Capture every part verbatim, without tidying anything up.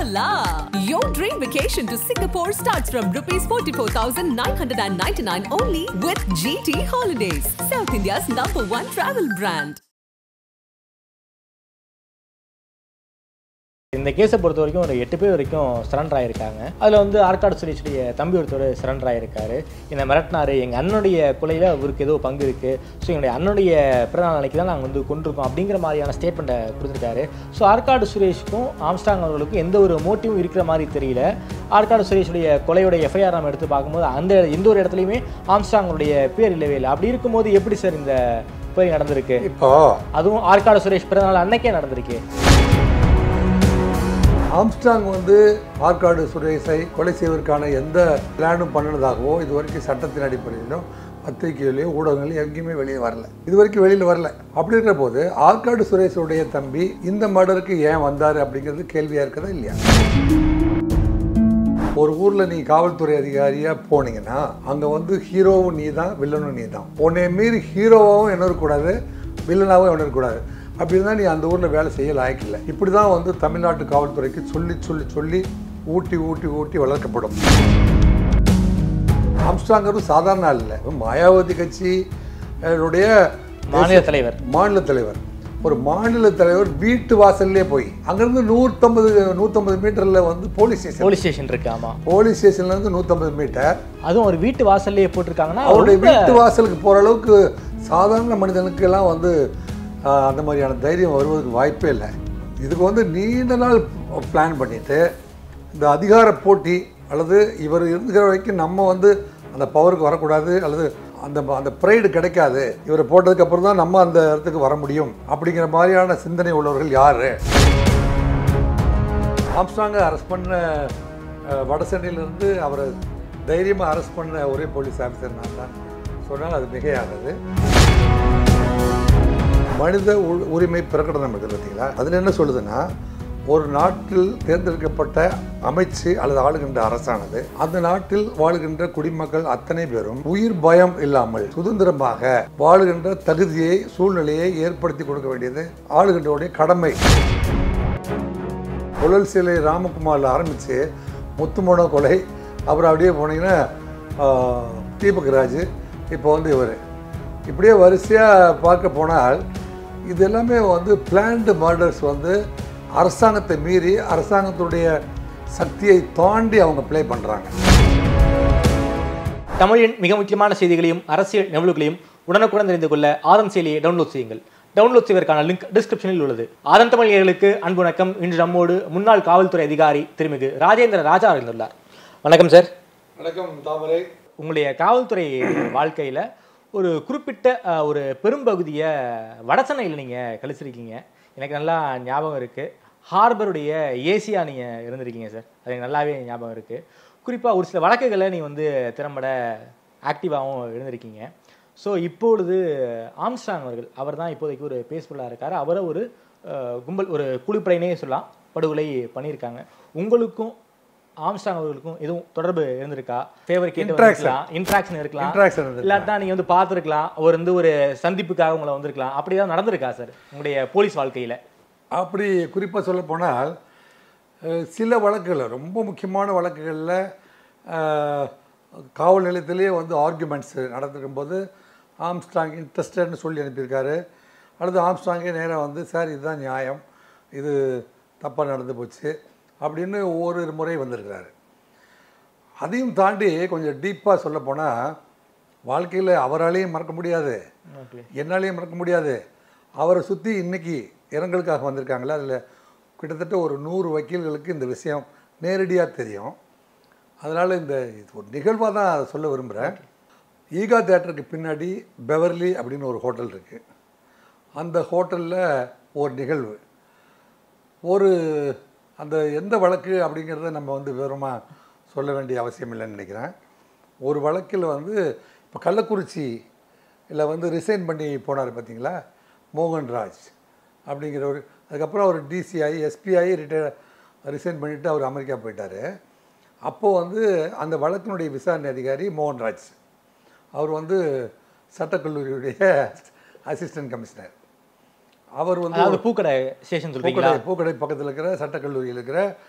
la! Your dream vacation to Singapore starts from rupees forty-four thousand nine hundred ninety-nine only with G T Holidays, South India's number one travel brand. இந்த கேஸை பொறுத்த வரைக்கும் ஒரு எட்டு பேர் வரைக்கும் surrender ஆகிருக்காங்க. அதில் வந்து ஆற்காடு சுரேஷுடைய தம்பி ஒருத்தர் சரண்டர் ஆகிருக்காரு. என்னை மிரட்டினார், எங்கள் அண்ணனுடைய கொலையில் அவருக்கு ஏதோ பங்கு இருக்குது, ஸோ எங்களுடைய அண்ணனுடைய பிறந்த நாளைக்கு தான் நாங்கள் வந்து கொண்டிருக்கோம் அப்படிங்கிற மாதிரியான ஸ்டேட்மெண்ட்டை கொடுத்துருக்காரு. ஸோ ஆற்காடு சுரேஷுக்கும் ஆம்ஸ்ட்ராங் அவர்களுக்கும் எந்த ஒரு மோட்டிவும் இருக்கிற மாதிரி தெரியல. ஆற்காடு சுரேஷுடைய கொலையோட எஃப்ஐஆர் நம்ம எடுத்து பார்க்கும்போது அந்த எந்த ஒரு இடத்துலையுமே ஆம்ஸ்ட்ராங்களுடைய பேர் இல்லவே இல்லை. அப்படி இருக்கும்போது எப்படி சார் இந்த போய் நடந்திருக்கு? இப்போ அதுவும் ஆற்காடு சுரேஷ் பிறந்த நாள் அன்னைக்கே நடந்திருக்கு. ஆம்ஸ்ட்ராங் வந்து ஆற்காடு சுரேஷை கொலை செய்வதற்கான எந்த பிளானும் பண்ணினதாகவோ இது வரைக்கும் சட்டத்தின் அடிப்படையிலும் பத்திரிகையிலையோ ஊடகங்களையும் எங்கேயுமே வெளியே வரல, இது வரைக்கும் வெளியில் வரல. அப்படி இருக்கிற போது ஆற்காடு சுரேஷுடைய தம்பி இந்த மர்டருக்கு ஏன் வந்தார் அப்படிங்கிறது கேள்வியாக இருக்கிறதா இல்லையா? ஒரு ஊரில் நீ காவல்துறை அதிகாரியாக போனீங்கன்னா அங்கே வந்து ஹீரோவும் நீ தான், வில்லனும் நீ தான். உன்னை மீறி ஹீரோவாகவும் என்ன இருக்கக்கூடாது, வில்லனாகவும் என்ன இருக்கக்கூடாது. அப்படி இருந்தால் நீ அந்த ஊரில் வேலை செய்ய லாய்க்கில்லை. இப்படி தான் வந்து தமிழ்நாட்டு காவல்துறைக்கு சொல்லி சொல்லி சொல்லி ஊட்டி ஊட்டி ஊட்டி வளர்க்கப்படும். ஆம்ஸ்ட்ராங்கரும் சாதாரண ஆள் இல்லை, மாயாவதி கட்சியுடைய மாநில தலைவர் மாநில தலைவர் ஒரு மாநில தலைவர் வீட்டு வாசல்லே போய் அங்கேருந்து நூற்றம்பது நூற்றம்பது மீட்டரில் வந்து போலீஸ் ஸ்டேஷன் போலீஸ் ஸ்டேஷன் இருக்கு. ஆமாம், போலீஸ் ஸ்டேஷன்லேருந்து நூற்றம்பது மீட்டர், அதுவும் ஒரு வீட்டு வாசல்லே போட்டிருக்காங்கன்னா அவருடைய வீட்டு வாசலுக்கு போகிற அளவுக்கு சாதாரண மனிதனுக்கெல்லாம் வந்து அந்த மாதிரியான தைரியம் வருவதற்கு வாய்ப்பே இல்லை. இதுக்கு வந்து நீண்ட நாள் பிளான் பண்ணிவிட்டு இந்த அதிகார போட்டி அல்லது இவர் இருக்கிற வரைக்கும் நம்ம வந்து அந்த பவருக்கு வரக்கூடாது அல்லது அந்த அந்த ப்ரைடு கிடைக்காது, இவரை போட்டதுக்கு அப்புறம் தான் நம்ம அந்த இடத்துக்கு வர முடியும் அப்படிங்கிற மாதிரியான சிந்தனை உள்ளவர்கள் யார்? ஆம்ஸ்ட்ராங்கை அரெஸ்ட் பண்ண வடசென்னையிலிருந்து அவரை தைரியமாக அரெஸ்ட் பண்ண ஒரே போலீஸ் ஆஃபீஸர் நான் தான் சொன்னால் அது மிகையானது. மனித உரிமை பிரகடனம் இருக்குது பார்த்தீங்களா, அதில் என்ன சொல்லுதுன்னா, ஒரு நாட்டில் தேர்ந்தெடுக்கப்பட்ட அமைச்சு அல்லது ஆளுகின்ற அரசானது அந்த நாட்டில் வாழுகின்ற குடிமக்கள் அத்தனை பேரும் உயிர் பயம் இல்லாமல் சுதந்திரமாக வாழுகின்ற தகுதியை சூழ்நிலையை ஏற்படுத்தி கொடுக்க வேண்டியது ஆளுகின்றவுடைய கடமை. கொள்ளல் சிலை ராமகுமாரில் ஆரம்பித்து முத்துமோன கொலை, அப்புறம் அப்படியே போனீங்கன்னா தீபக் ராஜ், இப்போ வந்து இவர், இப்படியே வரிசையாக பார்க்க போனால் இது எல்லாமே வந்து பிளான்டு மர்டர்ஸ். வந்து அரசாங்கத்தை மீறி அரசாங்கத்துடைய சக்தியை தாண்டி அவங்க ப்ளே பண்ணுறாங்க. தமிழின் மிக முக்கியமான செய்திகளையும் அரசியல் நிகழ்வுகளையும் உடனுக்குடன் தெரிந்து கொள்ள ஆதன் செயலியை டவுன்லோட் செய்யுங்கள். டவுன்லோட் செய்வதற்கான லிங்க் டிஸ்கிரிப்ஷனில் உள்ளது. ஆதன் தமிழர்களுக்கு அன்பு வணக்கம். இன்று நம்மோடு முன்னாள் காவல்துறை அதிகாரி திருமிகு ராஜேந்திர ராஜா அறிந்துள்ளார். வணக்கம் சார். வணக்கம் தாமரை. உங்களுடைய காவல்துறை வாழ்க்கையில் ஒரு குறிப்பிட்ட ஒரு பெரும்பகுதியை வடசென்னையில் நீங்கள் கழிச்சிருக்கீங்க. எனக்கு நல்லா ஞாபகம் இருக்குது. ஹார்பருடைய ஏசியாக நீங்கள் இருந்திருக்கீங்க சார், அது எனக்கு நல்லாவே ஞாபகம் இருக்குது. குறிப்பாக ஒரு சில வழக்குகளை நீங்கள் வந்து திறம்பட ஆக்டிவாகவும் இருந்திருக்கீங்க. ஸோ இப்பொழுது ஆம்ஸ்ட்ராங் அவர்கள் அவர் தான் இப்போதைக்கு ஒரு பேஸ்ஃபுல்லாக இருக்கார். அவரை ஒரு கும்பல் ஒரு குழுப்படையினே சொல்லலாம் படுகொலை பண்ணியிருக்காங்க. உங்களுக்கும் ஆம்ஸ்ட்ராங் அவர்களுக்கும் எதுவும் தொடர்பு இருந்திருக்கா? ஃபேவர் கேட்டு இருக்கலாம், இன்ட்ராக்ஷன் இருக்கலாம், இல்லாட்டா நீங்கள் வந்து பார்த்துருக்கலாம், அவர் வந்து ஒரு சந்திப்புக்காக உங்களை வந்திருக்கலாம், அப்படி தான் நடந்திருக்கா சார் உங்களுடைய போலீஸ் வாழ்க்கையில்? அப்படி குறிப்பாக சொல்ல போனால் சில வழக்குகளில், ரொம்ப முக்கியமான வழக்குகளில் காவல் நிலையத்திலேயே வந்து ஆர்குமெண்ட்ஸ் நடந்துக்கும் போது ஆம்ஸ்ட்ராங் இன்ட்ரெஸ்டட்னு சொல்லி அனுப்பியிருக்காரு. அல்லது ஆம்ஸ்ட்ராங்கே நேராக வந்து சார் இதுதான் நியாயம், இது தப்பாக நடந்து போச்சு அப்படின்னு ஒவ்வொரு முறை வந்திருக்கிறாரு. அதையும் தாண்டி கொஞ்சம் டீப்பாக சொல்ல போனால் வாழ்க்கையில் அவராலேயும் மறக்க முடியாது, என்னாலேயும் மறக்க முடியாது. அவரை சுற்றி இன்றைக்கி இரங்கலுக்காக வந்திருக்காங்களே, அதில் கிட்டத்தட்ட ஒரு நூறு வக்கீல்களுக்கு இந்த விஷயம் நேரடியாக தெரியும். அதனால் இந்த இது ஒரு நிகழ்வாக தான் அதை சொல்ல விரும்புகிறேன். ஈகா தியேட்டருக்கு பின்னாடி பெவர்லி அப்படின்னு ஒரு ஹோட்டல் இருக்குது. அந்த ஹோட்டலில் ஒரு நிகழ்வு, ஒரு அந்த எந்த வழக்கு அப்படிங்கிறத நம்ம வந்து விவரமாக சொல்ல வேண்டிய அவசியம் இல்லைன்னு நினைக்கிறேன். ஒரு வழக்கில் வந்து இப்போ கள்ளக்குறிச்சி இல்லை வந்து ரிசைன் பண்ணி போனார் பார்த்தீங்களா, மோகன்ராஜ் அப்படிங்கிற ஒரு, அதுக்கப்புறம் அவர் டிசிஐ எஸ்பிஐ ரிட்டையர் ரிசைன் பண்ணிவிட்டு அவர் அமெரிக்கா போயிட்டார். அப்போது வந்து அந்த வழக்கினுடைய விசாரணை அதிகாரி மோகன்ராஜ், அவர் வந்து சட்டக்கல்லூரியுடைய அசிஸ்டன்ட் கமிஷனர். அவர் வந்து பூக்கடை ஸ்டேஷன் சொல்றீங்களா? பூக்கடை பக்கத்தில் இருக்கிற சட்டக்கல்லூரியில் இருக்கிற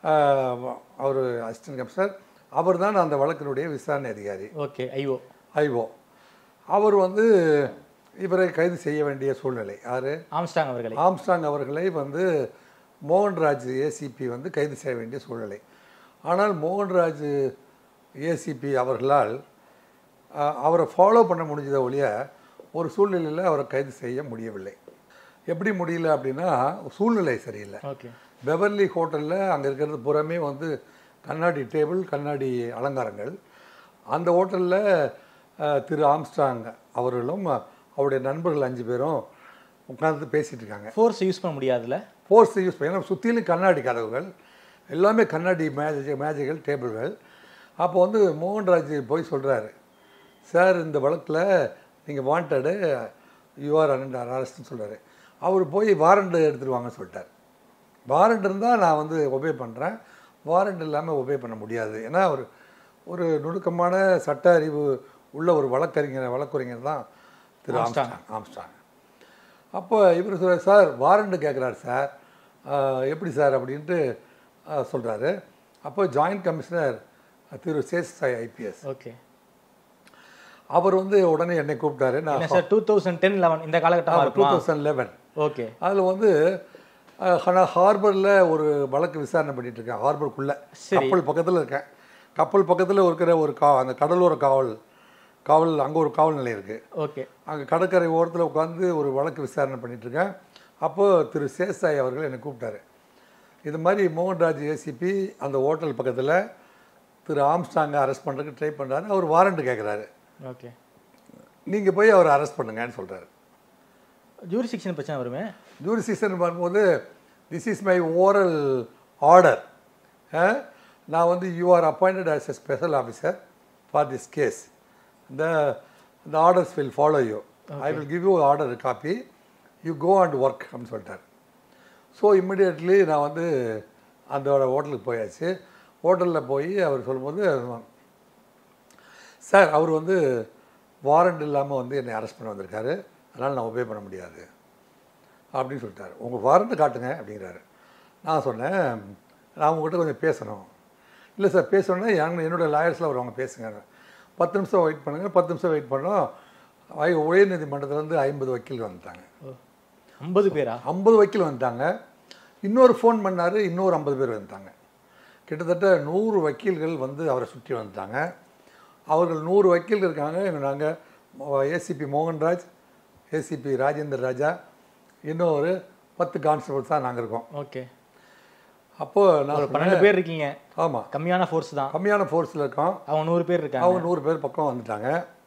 அவர் அசிஸ்டன்ட் கமிஷனர், அவர் தான் அந்த வழக்கினுடைய விசாரணை அதிகாரி. ஓகே. ஐஓ ஐஓ அவர் வந்து இவரை கைது செய்ய வேண்டிய சூழ்நிலை. யார்? ஆம்ஸ்ட்ராங் அவர்களை. ஆம்ஸ்ட்ராங் அவர்களை வந்து மோகன்ராஜ் ஏசிபி வந்து கைது செய்ய வேண்டிய சூழ்நிலை. ஆனால் மோகன்ராஜ் ஏசிபி அவர்களால் அவரை ஃபாலோ பண்ண முடிஞ்சதை ஒழிய ஒரு சூழ்நிலையில் அவரை கைது செய்ய முடியவில்லை. எப்படி முடியல அப்படின்னா சூழ்நிலை சரியில்லை. ஓகே. பெவர்லி ஹோட்டலில் அங்கே இருக்கிறது புறமே வந்து கண்ணாடி டேபிள், கண்ணாடி அலங்காரங்கள். அந்த ஹோட்டலில் திரு ஆம்ஸ்ட்ராங் அவர்களும் அவருடைய நண்பர்கள் அஞ்சு பேரும் உட்காந்து பேசிகிட்டு இருக்காங்க. ஃபோர்ஸ் யூஸ் பண்ண முடியாதுல்ல? ஃபோர்ஸ் யூஸ் பண்ண, ஏன்னா சுற்றிலும் கண்ணாடி கதவுகள், எல்லாமே கண்ணாடி மேஜை மேஜைகள், டேபிள்கள். அப்போ வந்து மோகன்ராஜ் போய் சொல்கிறாரு, சார் இந்த வழக்கில் நீங்கள் வாண்டடு, யூஆர் அண்டர் அரெஸ்ட்னு சொல்கிறாரு. அவர் போய் வாரண்ட் எடுத்துகிட்டு வாங்க சொல்லிட்டார். வாரண்ட் இருந்தால் நான் வந்து ஒபே பண்ணுறேன், வாரண்ட் இல்லாமல் ஒபே பண்ண முடியாது. ஏன்னா ஒரு ஒரு நுணுக்கமான சட்ட அறிவு உள்ள ஒரு வழக்கறிஞர் வழக்கறிஞர் தான் திரு ஆம்ஸ்ட்ராங் ஆம்ஸ்ட்ராங் அப்போ இவர் சொல்ற, சார் வாரண்ட் கேட்குறாரு சார், எப்படி சார் அப்படின்ட்டு சொல்கிறாரு. அப்போ joint commissioner Thiru Seshasai IPS, okay, அவர் வந்து உடனே என்னை கூப்பிட்டாரு. நான் sir two thousand ten eleven இந்த காலகட்டம் டூ தௌசண்ட் லெவன் ஓகே. அதில் வந்து ஹார்பரில் ஒரு வழக்கு விசாரணை பண்ணிட்டு இருக்கேன். ஹார்பருக்குள்ளே கப்பல் பக்கத்தில் இருக்கேன். கப்பல் பக்கத்தில் இருக்கிற ஒரு கா அந்த கடலோர காவல் காவல் அங்கே ஒரு காவல் நிலையம் இருக்குது. ஓகே. அங்கே கடற்கரை ஓரத்தில் உட்காந்து ஒரு வழக்கு விசாரணை பண்ணிகிட்ருக்கேன். அப்போது திரு சேஷசாய் அவர்கள் என்னை கூப்பிட்டாரு. இது மாதிரி மோகன்ராஜ் ஏசிபி அந்த ஹோட்டல் பக்கத்தில் திரு ஆம்ஸ்ட்ராங்கை அரெஸ்ட் பண்ணுறதுக்கு ட்ரை பண்ணுறாரு. அவர் வாரண்ட் கேட்குறாரு. ஓகே. நீங்கள் போய் அவரை அரெஸ்ட் பண்ணுங்கன்னு சொல்கிறாரு. ஜூரிஸ்டிக்ஷன் பிரச்சனை வருமே. ஜூரிஸ்டிக்ஷன் வரும்போது this is my oral order. நான் வந்து you are appointed as a special officer for this case. The the orders will follow you. Okay. I will give you order copy. You go and work அப்படின்னு சொல்லிட்டார். So immediately நான் வந்து அந்த ஹோட்டலுக்கு போயாச்சு. ஹோட்டலில் போய் அவர் சொல்லும்போது, சார் அவர் வந்து வாரண்ட் இல்லாமல் வந்து என்னை அரெஸ்ட் பண்ண வந்திருக்காரு, அதனால் நான் ஒபே பண்ண முடியாது அப்படின்னு சொல்லிட்டார். உங்கள் வாரண்ட்டு காட்டுங்க அப்படிங்கிறாரு. நான் சொன்னேன், நான் உங்கள்கிட்ட கொஞ்சம் பேசணும். இல்லை சார் பேசணுன்னா என் என்னோடய லாயர்ஸில் வருவாங்க, பேசுங்க. பத்து நிமிஷம் வெயிட் பண்ணுங்கள். பத்து நிமிஷம் வெயிட் பண்ணோம். உயர் நீதிமன்றத்துலேருந்து ஐம்பது வக்கீல் வந்துட்டாங்க. ஐம்பது பேரா? ஐம்பது வக்கீல் வந்துட்டாங்க. இன்னொரு ஃபோன் பண்ணார், இன்னொரு ஐம்பது பேர் வந்துட்டாங்க. கிட்டத்தட்ட நூறு வக்கீல்கள் வந்து அவரை சுற்றி வந்துட்டாங்க. அவர்கள் நூறு வக்கீல் இருக்காங்க. நாங்கள் ஏசிபி மோகன்ராஜ், ஏசிபி ராஜேந்தர் ராஜா, இன்னும் ஒரு பத்து கான்ஸ்டபிள்ஸ் தான் நாங்கள் இருக்கோம். ஓகே. அப்போ நான் பன்னெண்டு பேர் இருக்கீங்க. ஆமாம், கம்மியான ஃபோர்ஸ் தான். கம்மியான ஃபோர்ஸில் இருக்கோம். அவங்க நூறு பேர் இருக்காங்க. அவங்க நூறு பேர் பக்கம் வந்துட்டாங்க.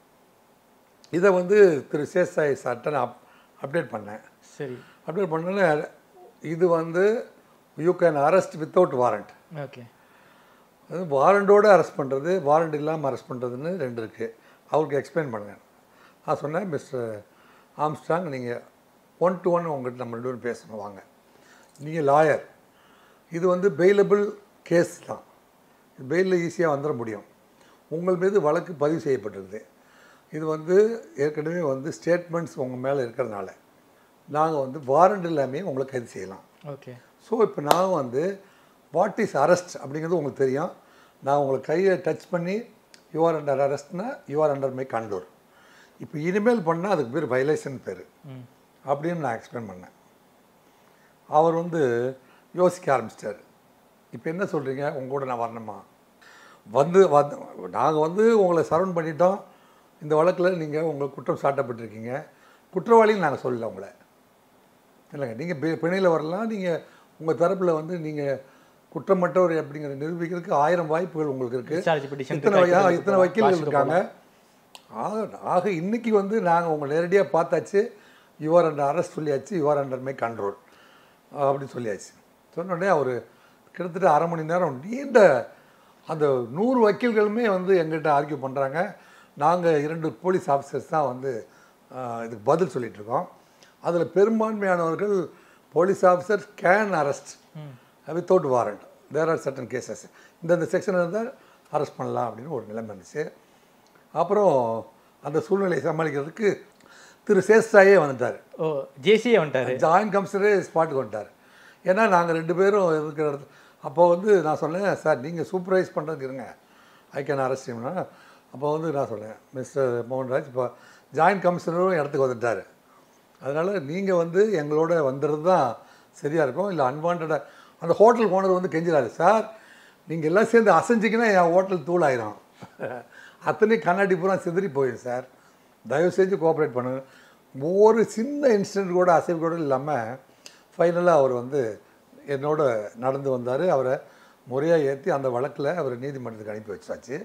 இதை வந்து திரு சேஷசாய் சார்ட்ட நான் அப்டேட் பண்ணேன். சரி. அப்டேட் பண்ணோன்னே இது வந்து you can arrest without warrant. Okay. அது வாரண்டோடு அரெஸ்ட் பண்ணுறது, வாரண்ட் இல்லாமல் அரெஸ்ட் பண்ணுறதுன்னு ரெண்டு இருக்குது. அவருக்கு எக்ஸ்பிளைன் பண்ணுங்க. நான் சொன்னேன், மிஸ்டர் ஆம்ஸ்ட்ராங், நீங்கள் ஒன் டு ஒன் உங்கள்கிட்ட நம்ம ரெண்டு பேரும் பேசணும், வாங்க. நீங்கள் லாயர், இது வந்து பெயிலபிள் கேஸ் தான், பெயிலில் ஈஸியாக வந்துட முடியும். உங்கள் மீது வழக்கு பதிவு செய்யப்பட்டிருக்குது. இது வந்து ஏற்கனவே வந்து ஸ்டேட்மெண்ட்ஸ் உங்கள் மேலே இருக்கிறதுனால நாங்கள் வந்து வாரண்ட் இல்லாமல் உங்களை கைது செய்யலாம். ஓகே. ஸோ இப்போ நான் வந்து வாட் இஸ் அரெஸ்ட் அப்படிங்கிறது உங்களுக்கு தெரியும். நான் உங்களை கையை டச் பண்ணி யூஆர் அண்டர் அரெஸ்ட்னா யூஆர் அண்டர் மை கண்ட்ரோல். இப்போ இனிமேல் பண்ணால் அதுக்கு பேர் வயலேஷன் பேர் அப்படின்னு நான் எக்ஸ்பிளைன் பண்ணேன். அவர் வந்து யோசிக்க ஆரம்பிச்சிட்டார். இப்போ என்ன சொல்கிறீங்க, உங்க கூட நான் வரணுமா? வந்து வந்து நாங்கள் வந்து உங்களை சரவுண்ட் பண்ணிட்டோம். இந்த வழக்கில் நீங்கள் உங்கள் குற்றம் சாட்டப்பட்டிருக்கீங்க. குற்றவாளின்னு நாங்கள் சொல்லலை உங்களை. இல்லைங்க, நீங்கள் பெ பிணையில் வரலாம். நீங்கள் உங்கள் தரப்பில் வந்து நீங்கள் குற்றமற்றவர் அப்படிங்கிற நிரூபிக்கிறதுக்கு ஆயிரம் வாய்ப்புகள் உங்களுக்கு இருக்குது. இத்தனை இத்தனை வக்கீல்கள் இருக்காங்க. ஆக ஆக இன்றைக்கி வந்து நாங்கள் உங்களை நேரடியாக பார்த்தாச்சு. யுவர் அண்டர் அரெஸ்ட் சொல்லியாச்சு, யுவர் அண்டர் மை கண்ட்ரோல் அப்படின்னு சொல்லியாச்சு. சொன்னோடனே அவர் கிட்டத்தட்ட அரை மணி நேரம் நீண்ட அந்த நூறு வக்கீல்களுமே வந்து எங்கிட்ட ஆர்கியூ பண்ணுறாங்க. நாங்கள் இரண்டு போலீஸ் ஆஃபீஸர்ஸ் தான் வந்து இதுக்கு பதில் சொல்லிகிட்ருக்கோம். அதில் பெரும்பான்மையானவர்கள் police officer can arrest without warrant, there are certain cases, இந்தந்த செக்ஷன் இருந்தால் அரெஸ்ட் பண்ணலாம் அப்படின்னு ஒரு நிலைமை இருந்துச்சு. அப்புறம் அந்த சூழ்நிலையை சமாளிக்கிறதுக்கு திரு சேஷசாயே வந்துட்டார். ஓ, ஜேசியே வந்துட்டார். ஜாயின்ட் கமிஷனரே ஸ்பாட்டுக்கு வந்துட்டார். ஏன்னா நாங்கள் ரெண்டு பேரும் இருக்கிற அப்போ வந்து நான் சொன்னேன், சார் நீங்கள் சூப்பர்வைஸ் பண்ணுறதுக்கு இருங்க, ஐ கேன் அரெஸ்ட் ஹிம்னா. அப்போ வந்து நான் சொன்னேன், மிஸ்டர் மோகன்ராஜ் இப்போ ஜாயின்ட் கமிஷனரும் இடத்துக்கு வந்துட்டார், அதனால் நீங்கள் வந்து எங்களோட வந்துடுறது தான் சரியாக இருக்கும். இல்லை அன்வான்டாக அந்த ஹோட்டல் ஓனர் வந்து கெஞ்சிடாரு, சார் நீங்கள் எல்லாம் சேர்ந்து அசைஞ்சிங்கன்னா என் ஹோட்டல் தூள் ஆயிரும், அத்தனை கண்ணாடி பூரா சிதறி போயிடும் சார், தயவு செஞ்சு கோஆப்ரேட் பண்ணுங்க. ஒரு சின்ன இன்சிடென்ட் கூட அசைவு கூட இல்லாமல் ஃபைனலாக அவர் வந்து என்னோட நடந்து வந்தார். அவரை முறையாக ஏற்றி அந்த வழக்கில் அவர் நீதிமன்றத்துக்கு அனுப்பி வச்சாச்சு.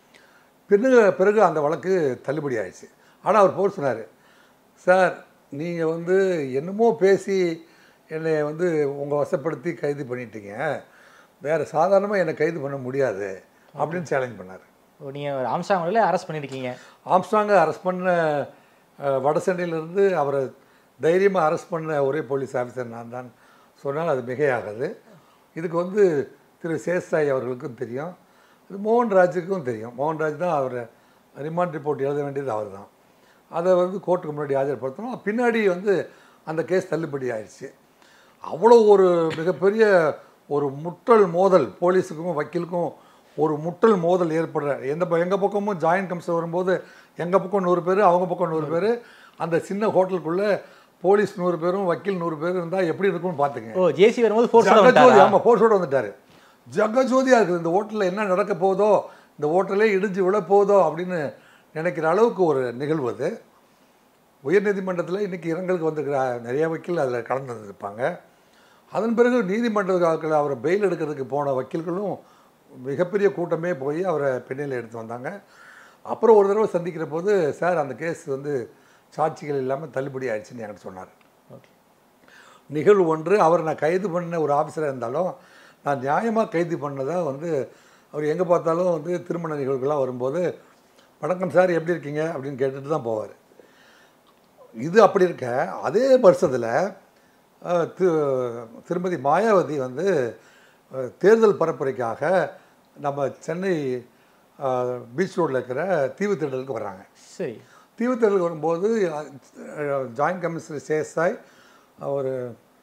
பிறகு பிறகு அந்த வழக்கு தள்ளுபடி ஆயிடுச்சு. ஆனால் அவர் போர் சொன்னார், சார் நீங்கள் வந்து என்னமோ பேசி என்னை வந்து உங்கள் வசப்படுத்தி கைது பண்ணிட்டீங்க, வேறு சாதாரணமாக என்னை கைது பண்ண முடியாது அப்படின்னு சேலஞ்ச் பண்ணார். நீங்கள் ஆம்ஸ்ட்ராங்கில் அரெஸ்ட் பண்ணியிருக்கீங்க. ஆம்ஸ்ட்ராங்கை அரெஸ்ட் பண்ண வடசென்னையிலேருந்து அவரை தைரியமாக அரெஸ்ட் பண்ண ஒரே போலீஸ் ஆஃபீஸர் நான் தான் சொன்னால் அது மிகையாகாது. இதுக்கு வந்து திரு சேஷாய் அவர்களுக்கும் தெரியும், இது மோகன்ராஜுக்கும் தெரியும். மோகன்ராஜ் தான் அவரை ரிமாண்ட் ரிப்போர்ட் எழுத வேண்டியது அவர் தான். அதை வந்து கோர்ட்டுக்கு முன்னாடி ஆஜர்படுத்தணும். பின்னாடி வந்து அந்த கேஸ் தள்ளுபடி ஆயிடுச்சு. அவ்வளோ ஒரு மிகப்பெரிய ஒரு முட்டல் மோதல், போலீஸுக்கும் வக்கீலுக்கும் ஒரு முட்டல் மோதல் ஏற்படுற எந்த எங்கள் பக்கமும் ஜாயின்ட் கமிஷன் வரும்போது எங்கள் பக்கம் நூறு பேர், அவங்க பக்கம் நூறு பேர், அந்த சின்ன ஹோட்டலுக்குள்ளே போலீஸ் நூறு பேரும் வக்கீல் நூறு பேர் இருந்தால் எப்படி இருக்கும்னு பார்த்துங்க. ஓ ஜேசி வரும்போது ஜகஜோதி, ஆமாம் ஃபோர்ஸோடு வந்துட்டார். ஜகஜோதியாக இருக்குது, இந்த ஹோட்டலில் என்ன நடக்க போதோ, இந்த ஹோட்டலே இடிஞ்சு விழப்போதோ அப்படின்னு நினைக்கிற அளவுக்கு ஒரு நிகழ்வு அது. உயர்நீதிமன்றத்தில் இன்றைக்கி இரங்கலுக்கு வந்துருக்கிற நிறைய வக்கீல் அதில் கலந்து வந்துருப்பாங்க. அதன் பிறகு நீதிமன்றத்தில் அவரை பெயில் எடுக்கிறதுக்கு போன வக்கீல்களும் மிகப்பெரிய கூட்டமே போய் அவரை பின்னில் எடுத்து வந்தாங்க. அப்புறம் ஒரு தடவை சந்திக்கிற போது, சார் அந்த கேஸ் வந்து சாட்சிகள் இல்லாமல் தள்ளுபடி ஆயிடுச்சுன்னு என்கிட்ட சொன்னார். ஓகே, நிகழ்வு ஒன்று, அவர் நான் கைது பண்ண ஒரு ஆஃபீஸராக இருந்தாலும் நான் நியாயமாக கைது பண்ணதாக வந்து அவர் எங்கே பார்த்தாலும் வந்து திருமண நிகழ்வுகள்லாம் வரும்போது, வணக்கம் சார் எப்படி இருக்கீங்க அப்படின்னு கேட்டுட்டு தான் போவார். இது அப்படி இருக்க, அதே வருஷத்தில் திருமதி மாயாவதி வந்து தேர்தல் பரப்புரைக்காக நம்ம சென்னை பீச் ரோடில் இருக்கிற தீவு திடலுக்கு வர்றாங்க. சரி, தீவு திடலுக்கு வரும்போது ஜாயின்ட் கமிஷனர் சேஷாய், ஒரு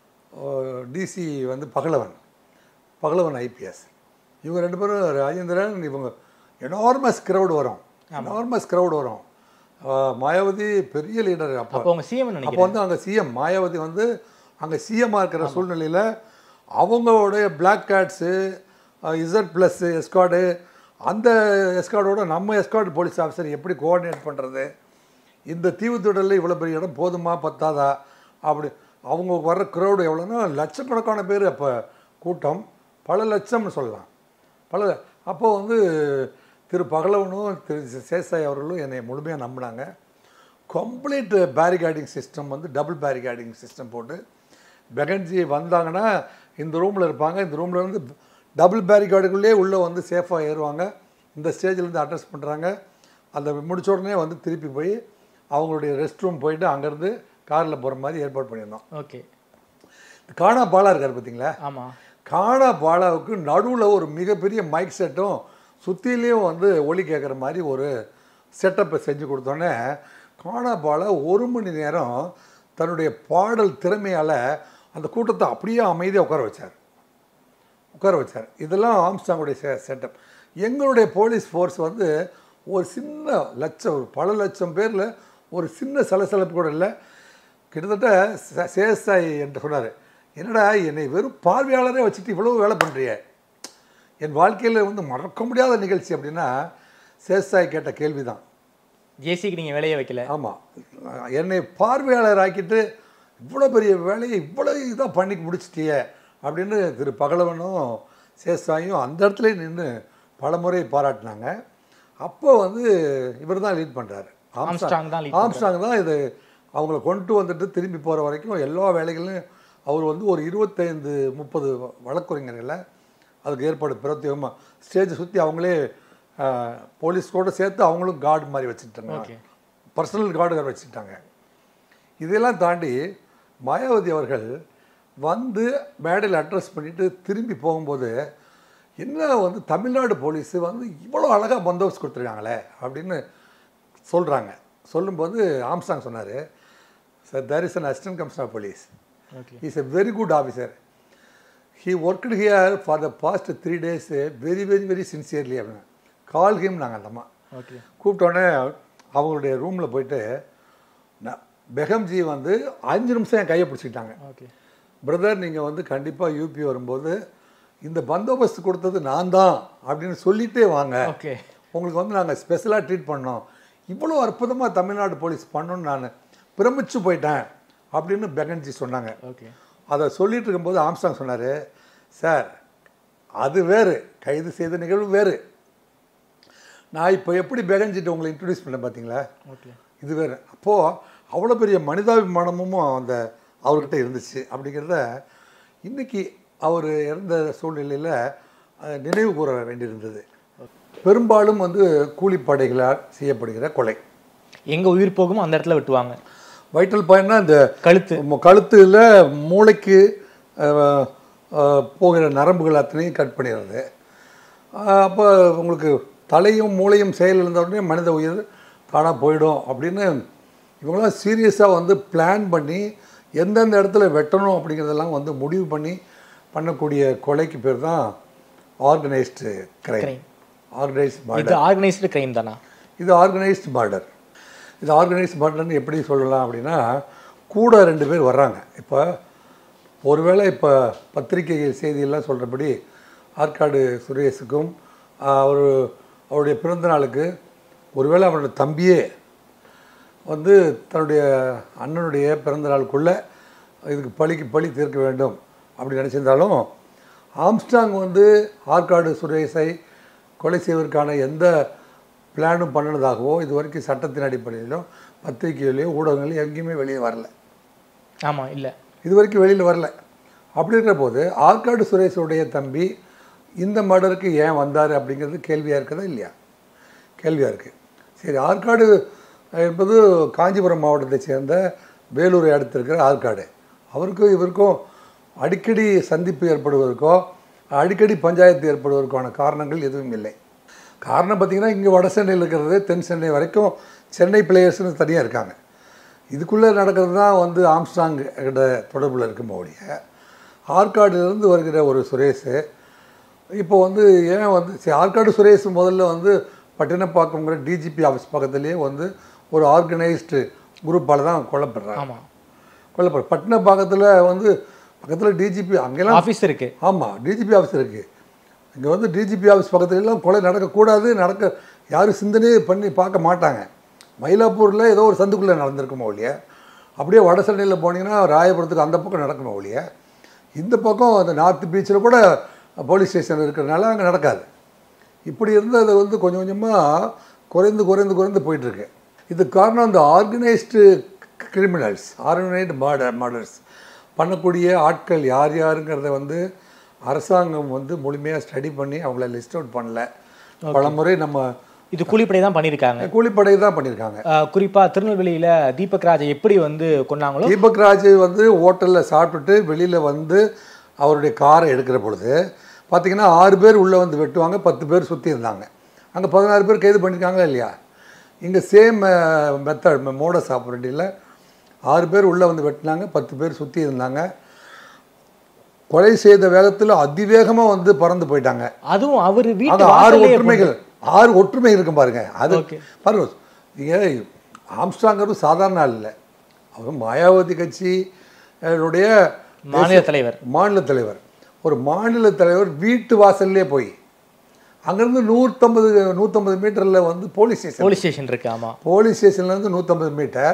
டிசி வந்து பகலவன் பகலவன் ஐபிஎஸ், இவங்க ரெண்டு பேரும் ராஜேந்திரன், இவங்க எனார்மஸ் க்ரௌடு வரும், எனார்மஸ் க்ரௌடு வரும். மாயாவதி பெரிய லீடர். அப்போ அவங்க சிஎம் அப்போ வந்து அங்கே சிஎம் மாயாவதி வந்து அங்கே சிஎம்மாக இருக்கிற சூழ்நிலையில் அவங்களுடைய black cats, Z plus escort, அந்த எஸ்கார்டோட நம்ம எஸ்கார்டு போலீஸ் ஆஃபீஸர் எப்படி கோஆர்டினேட் பண்ணுறது, இந்த தீவுத்திடலில் இவ்வளோ பெரிய இடம் போதுமா பத்தாதா, அப்படி அவங்க வர்ற க்ரௌடு எவ்வளோன்னா லட்சக்கணக்கான பேர் அப்போ கூட்டம், பல லட்சம்னு சொல்லலாம். பல அப்போது வந்து திரு பகலவனும் திரு சேஷாய் அவர்களும் என்னை முழுமையாக நம்பினாங்க. கம்ப்ளீட் பேரிகார்டிங் சிஸ்டம் வந்து டபுள் பேரிகார்டிங் சிஸ்டம் போட்டு, பெகன்ஜி வந்தாங்கன்னா இந்த ரூமில் இருப்பாங்க, இந்த ரூமில் இருந்து டபுள் பேரிகார்டுக்குள்ளே உள்ளே வந்து சேஃபாக ஏறுவாங்க. இந்த ஸ்டேஜிலேருந்து அட்ரஸ் பண்ணுறாங்க, அந்த முடிச்ச உடனே வந்து திருப்பி போய் அவங்களுடைய ரெஸ்ட் ரூம் போயிட்டு அங்கேருந்து காரில் போகிற மாதிரி ஏற்பாடு பண்ணியிருந்தோம். ஓகே, காணா பாலா இருக்கார் பார்த்தீங்களா? ஆமாம், காணா பாலாவுக்கு நடுவில் ஒரு மிகப்பெரிய மைக் செட்டும் சுற்றிலையும் வந்து ஒலி கேட்குற மாதிரி ஒரு செட்டப்பை செஞ்சு கொடுத்தோன்னே காணா பாலா ஒரு மணி நேரம் தன்னுடைய பாடல் திறமையால் அந்த கூட்டத்தை அப்படியே அமைதியாக உட்கார வச்சார் உட்கார வச்சார் இதெல்லாம் ஆம்ஸ்ட்ராங்குடைய செ செட்டப். எங்களுடைய போலீஸ் ஃபோர்ஸ் வந்து ஒரு சின்ன லட்சம், ஒரு பல லட்சம் பேரில் ஒரு சின்ன சலசலப்பு கூட இல்லை. கிட்டத்தட்ட சேஷாய் என்று சொன்னார், என்னடா என்னை வெறும் பார்வையாளரே வச்சுட்டு இவ்வளவு வேலை பண்ணுறிய, என் வாழ்க்கையில் வந்து மறக்க முடியாத நிகழ்ச்சி அப்படின்னா சேஷாய் கேட்ட கேள்வி தான். ஜேசிக்கு நீங்கள் வேலையை வைக்கல? ஆமாம், என்னை பார்வையாளர் ஆக்கிட்டு இவ்வளோ பெரிய வேலையை இவ்வளோ இதாக பண்ணி முடிச்சிட்டிய அப்படின்னு திரு பகலவனும் சேஷாயும் அந்த இடத்துல நின்று பல முறை பாராட்டினாங்க. அப்போ வந்து இவர் தான் லீட் பண்ணுறாரு, ஆம்ஸ்ட்ராங் தான் ஆம்ஸ்ட்ராங் தான் இது அவங்கள கொண்டு வந்துட்டு திரும்பி போகிற வரைக்கும் எல்லா வேலைகளையும் அவர் வந்து ஒரு இருபத்தைந்து முப்பது வழக்குரைஞர்களை அதுக்கு ஏற்பாடு பிரத்யேகமாக ஸ்டேஜை சுற்றி அவங்களே போலீஸ்கோடு சேர்த்து அவங்களும் கார்டு மாதிரி வச்சுட்டாங்க, பர்சனல் கார்டு வச்சுட்டாங்க. இதெல்லாம் தாண்டி மாயாவதி அவர்கள் வந்து மேடையில் அட்ரஸ் பண்ணிவிட்டு திரும்பி போகும்போது, என்ன வந்து தமிழ்நாடு போலீஸு வந்து இவ்வளோ அழகாக பந்தோபஸ்து கொடுத்துருக்காங்களே அப்படின்னு சொல்கிறாங்க. சொல்லும்போது ஆம்ஸ்ட்ராங் சொன்னார், sir there is an assistant commissioner of police, is a very good officer, he worked here for the past three days very very very sincerely அப்படின்னு கால் ஹிம். நாங்கள் அந்த அம்மா ஓகே கூப்பிட்டோடனே அவங்களுடைய ரூமில் போயிட்டு நான் பெகம்ஜி வந்து அஞ்சு நிமிஷம் என் கையை பிடிச்சிக்கிட்டாங்க. ஓகே பிரதர் நீங்கள் வந்து கண்டிப்பாக யூபி வரும்போது இந்த பந்தோபஸ்து கொடுத்தது நான் தான் அப்படின்னு சொல்லிகிட்டே வாங்க. ஓகே உங்களுக்கு வந்து நாங்கள் ஸ்பெஷலாக ட்ரீட் பண்ணோம். இவ்வளோ அற்புதமாக தமிழ்நாடு போலீஸ் பண்ணணும்னு நான் பிரமிச்சு போயிட்டேன் அப்படின்னு பெகன்ஜி சொன்னாங்க. ஓகே அதை சொல்லிட்டு இருக்கும்போது ஆம்ஸ்டாங் சொன்னார், சார் அது வேறு, கைது செய்த நிகழ்வு வேறு. நான் இப்போ எப்படி பெகன்ஜிட்டு உங்களை இன்ட்ரடியூஸ் பண்ணேன் பார்த்தீங்களா, ஓகே இது வேறு. அப்போது அவ்வளோ பெரிய மனிதாபிமானமும் அந்த அவர்கிட்ட இருந்துச்சு. அப்படிங்கிறத இன்றைக்கி அவர் இறந்த சூழ்நிலையில் நினைவு கூற வேண்டியிருந்தது. பெரும்பாலும் வந்து கூலிப்படைகளால் செய்யப்படுகிற கொலை. எங்கே உயிர் போகுமோ அந்த இடத்துல வெட்டுவாங்க. வைட்டல் பாயிண்ட்னா இந்த கழுத்து கழுத்தில் மூளைக்கு போகிற நரம்புகள் அத்தனையும் கட் பண்ணிடுறது. அப்போ உங்களுக்கு தலையும் மூளையும் செயல் இருந்த உடனே மனித உயிர் தானாக போயிடும் அப்படின்னு இவங்களாம் சீரியஸாக வந்து பிளான் பண்ணி எந்தெந்த இடத்துல வெட்டணும் அப்படிங்கிறதெல்லாம் வந்து முடிவு பண்ணி பண்ணக்கூடிய கொலைக்கு பேர் தான் organised crime. Organised murder. Organised crime தானா? இது ஆர்கனைஸ்டு மர்டர். இது ஆர்கனைஸ்ட் மர்டர்னு எப்படி சொல்லலாம் அப்படின்னா, கூட ரெண்டு பேர் வர்றாங்க. இப்போ ஒருவேளை இப்போ பத்திரிகை செய்தியெல்லாம் சொல்கிறபடி ஆற்காடு சுரேஷுக்கும் அவர் அவருடைய பிறந்த நாளுக்கு ஒருவேளை அவருடைய தம்பியே வந்து தன்னுடைய அண்ணனுடைய பிறந்த நாளுக்குள்ளே இதுக்கு பழிக்கு பழி தீர்க்க வேண்டும் அப்படி நினச்சிருந்தாலும், ஆம்ஸ்டாங் வந்து ஆற்காடு சுரேஷை கொலை செய்வதற்கான எந்த பிளானும் பண்ணினதாகவோ இது வரைக்கும் சட்டத்தின் அடிப்படையிலும் பத்திரிகையிலையோ ஊடகங்களையும் எங்கேயுமே வெளியே வரல. ஆமாம், இல்லை, இது வரைக்கும் வெளியில் வரல. அப்படி இருக்கிற போது ஆற்காடு சுரேஷுடைய தம்பி இந்த மர்டருக்கு ஏன் வந்தார் அப்படிங்கிறது கேள்வியாக இருக்குதா இல்லையா? கேள்வியாக இருக்குது. சரி, ஆற்காடு என்பது காஞ்சிபுரம் மாவட்டத்தை சேர்ந்த வேலூரை அடுத்து இருக்கிற ஆற்காடு. அவருக்கும் இவருக்கும் அடிக்கடி சந்திப்பு ஏற்படுவதற்கோ அடிக்கடி பஞ்சாயத்து ஏற்படுவதற்கான காரணங்கள் எதுவும் இல்லை. காரணம் பார்த்திங்கன்னா, இங்கே வட சென்னையில் இருக்கிறது தென் சென்னை வரைக்கும் சென்னை பிளேயர்ஸ்னு தனியாக இருக்காங்க. இதுக்குள்ளே நடக்கிறது தான் வந்து ஆம்ஸ்டாங் கிட்ட தொடர்பில் இருக்கும் ஒழிய ஆற்காடுலேருந்து வருகிற ஒரு சுரேஷ் இப்போ வந்து ஏன் வந்து சரி ஆற்காடு சுரேஷ் முதல்ல வந்து பட்டினப்பாக்கங்கிற டிஜிபி ஆஃபீஸ் பக்கத்துலேயே வந்து ஒரு ஆர்கனைஸ்டு குரூப்பால் தான் கொல்லப்படுறாங்க. ஆமாம், கொல்லப்படுற பட்டினப்பாக்கத்தில் வந்து பக்கத்தில் டிஜிபி அங்கெல்லாம் ஆஃபீஸ் இருக்குது. ஆமாம், டிஜிபி ஆஃபீஸ் இருக்குது. இங்கே வந்து டிஜிபி ஆஃபீஸ் பக்கத்துலலாம் கொலை நடக்கக்கூடாது, நடக்க யாரும் சிந்தனையே பண்ணி பார்க்க மாட்டாங்க. மயிலாப்பூரில் ஏதோ ஒரு சந்துக்குள்ளே நடந்திருக்குமோ ஒழிய, அப்படியே வட சென்னையில் போனீங்கன்னா ராயபுரத்துக்கு அந்த பக்கம் நடக்குமோ ஒழிய, இந்த பக்கம் அந்த நார்த் பீச்சில் கூட போலீஸ் ஸ்டேஷன் இருக்கிறதுனால அங்கே நடக்காது. இப்படி இருந்தது வந்து கொஞ்சம் கொஞ்சமாக குறைந்து குறைந்து குறைந்து போயிட்டுருக்கு. இதுக்கு காரணம் இந்த organised criminals, organised murder murders பண்ணக்கூடிய ஆட்கள் யார் யாருங்கிறத வந்து அரசாங்கம் வந்து முழுமையாக ஸ்டடி பண்ணி அவங்கள லிஸ்ட் அவுட் பண்ணல. பல முறை நம்ம இது கூலிப்படை தான் பண்ணியிருக்காங்க. கூலிப்படை தான் பண்ணியிருக்காங்க. குறிப்பாக திருநெல்வேலியில் தீபக் ராஜை எப்படி வந்து கொண்டாங்களோ, தீபக் ராஜை வந்து ஹோட்டலில் சாப்பிட்டுட்டு வெளியில் வந்து அவருடைய காரை எடுக்கிற பொழுது பார்த்திங்கன்னா ஆறு பேர் உள்ளே வந்து வெட்டுவாங்க, பத்து பேர் சுற்றி இருந்தாங்க. அங்கே பதினாறு பேர் கைது பண்ணியிருக்காங்களா இல்லையா? இங்கே சேம் மெத்தட் மோடஸ் ஆப்பரேட்டிவில் ஆறு பேர் உள்ளே வந்து வெட்டினாங்க, பத்து பேர் சுற்றி இருந்தாங்க. கொலை செய்த வேகத்தில் அதிவேகமாக வந்து பறந்து போயிட்டாங்க. அதுவும் அவர் வீட்டு ஆறு ஒற்றுமைகள் ஆறு ஒற்றுமை இருக்கும் பாருங்க. அது பாருங்க, நீங்கள் ஆம்ஸ்டாங்கரும் சாதாரண ஆள் இல்லை. அவர் மாயாவதி கட்சியுடைய மாநில தலைவர். மாநில தலைவர் ஒரு மாநில தலைவர் வீட்டு வாசல்லே போய் அங்கேருந்து நூற்றம்பது நூற்றம்பது மீட்டரில் வந்து போலீஸ் ஸ்டேஷன் போலீஸ் ஸ்டேஷன் இருக்கு. ஆமாம், போலீஸ் ஸ்டேஷன்லேருந்து நூற்றம்பது மீட்டர்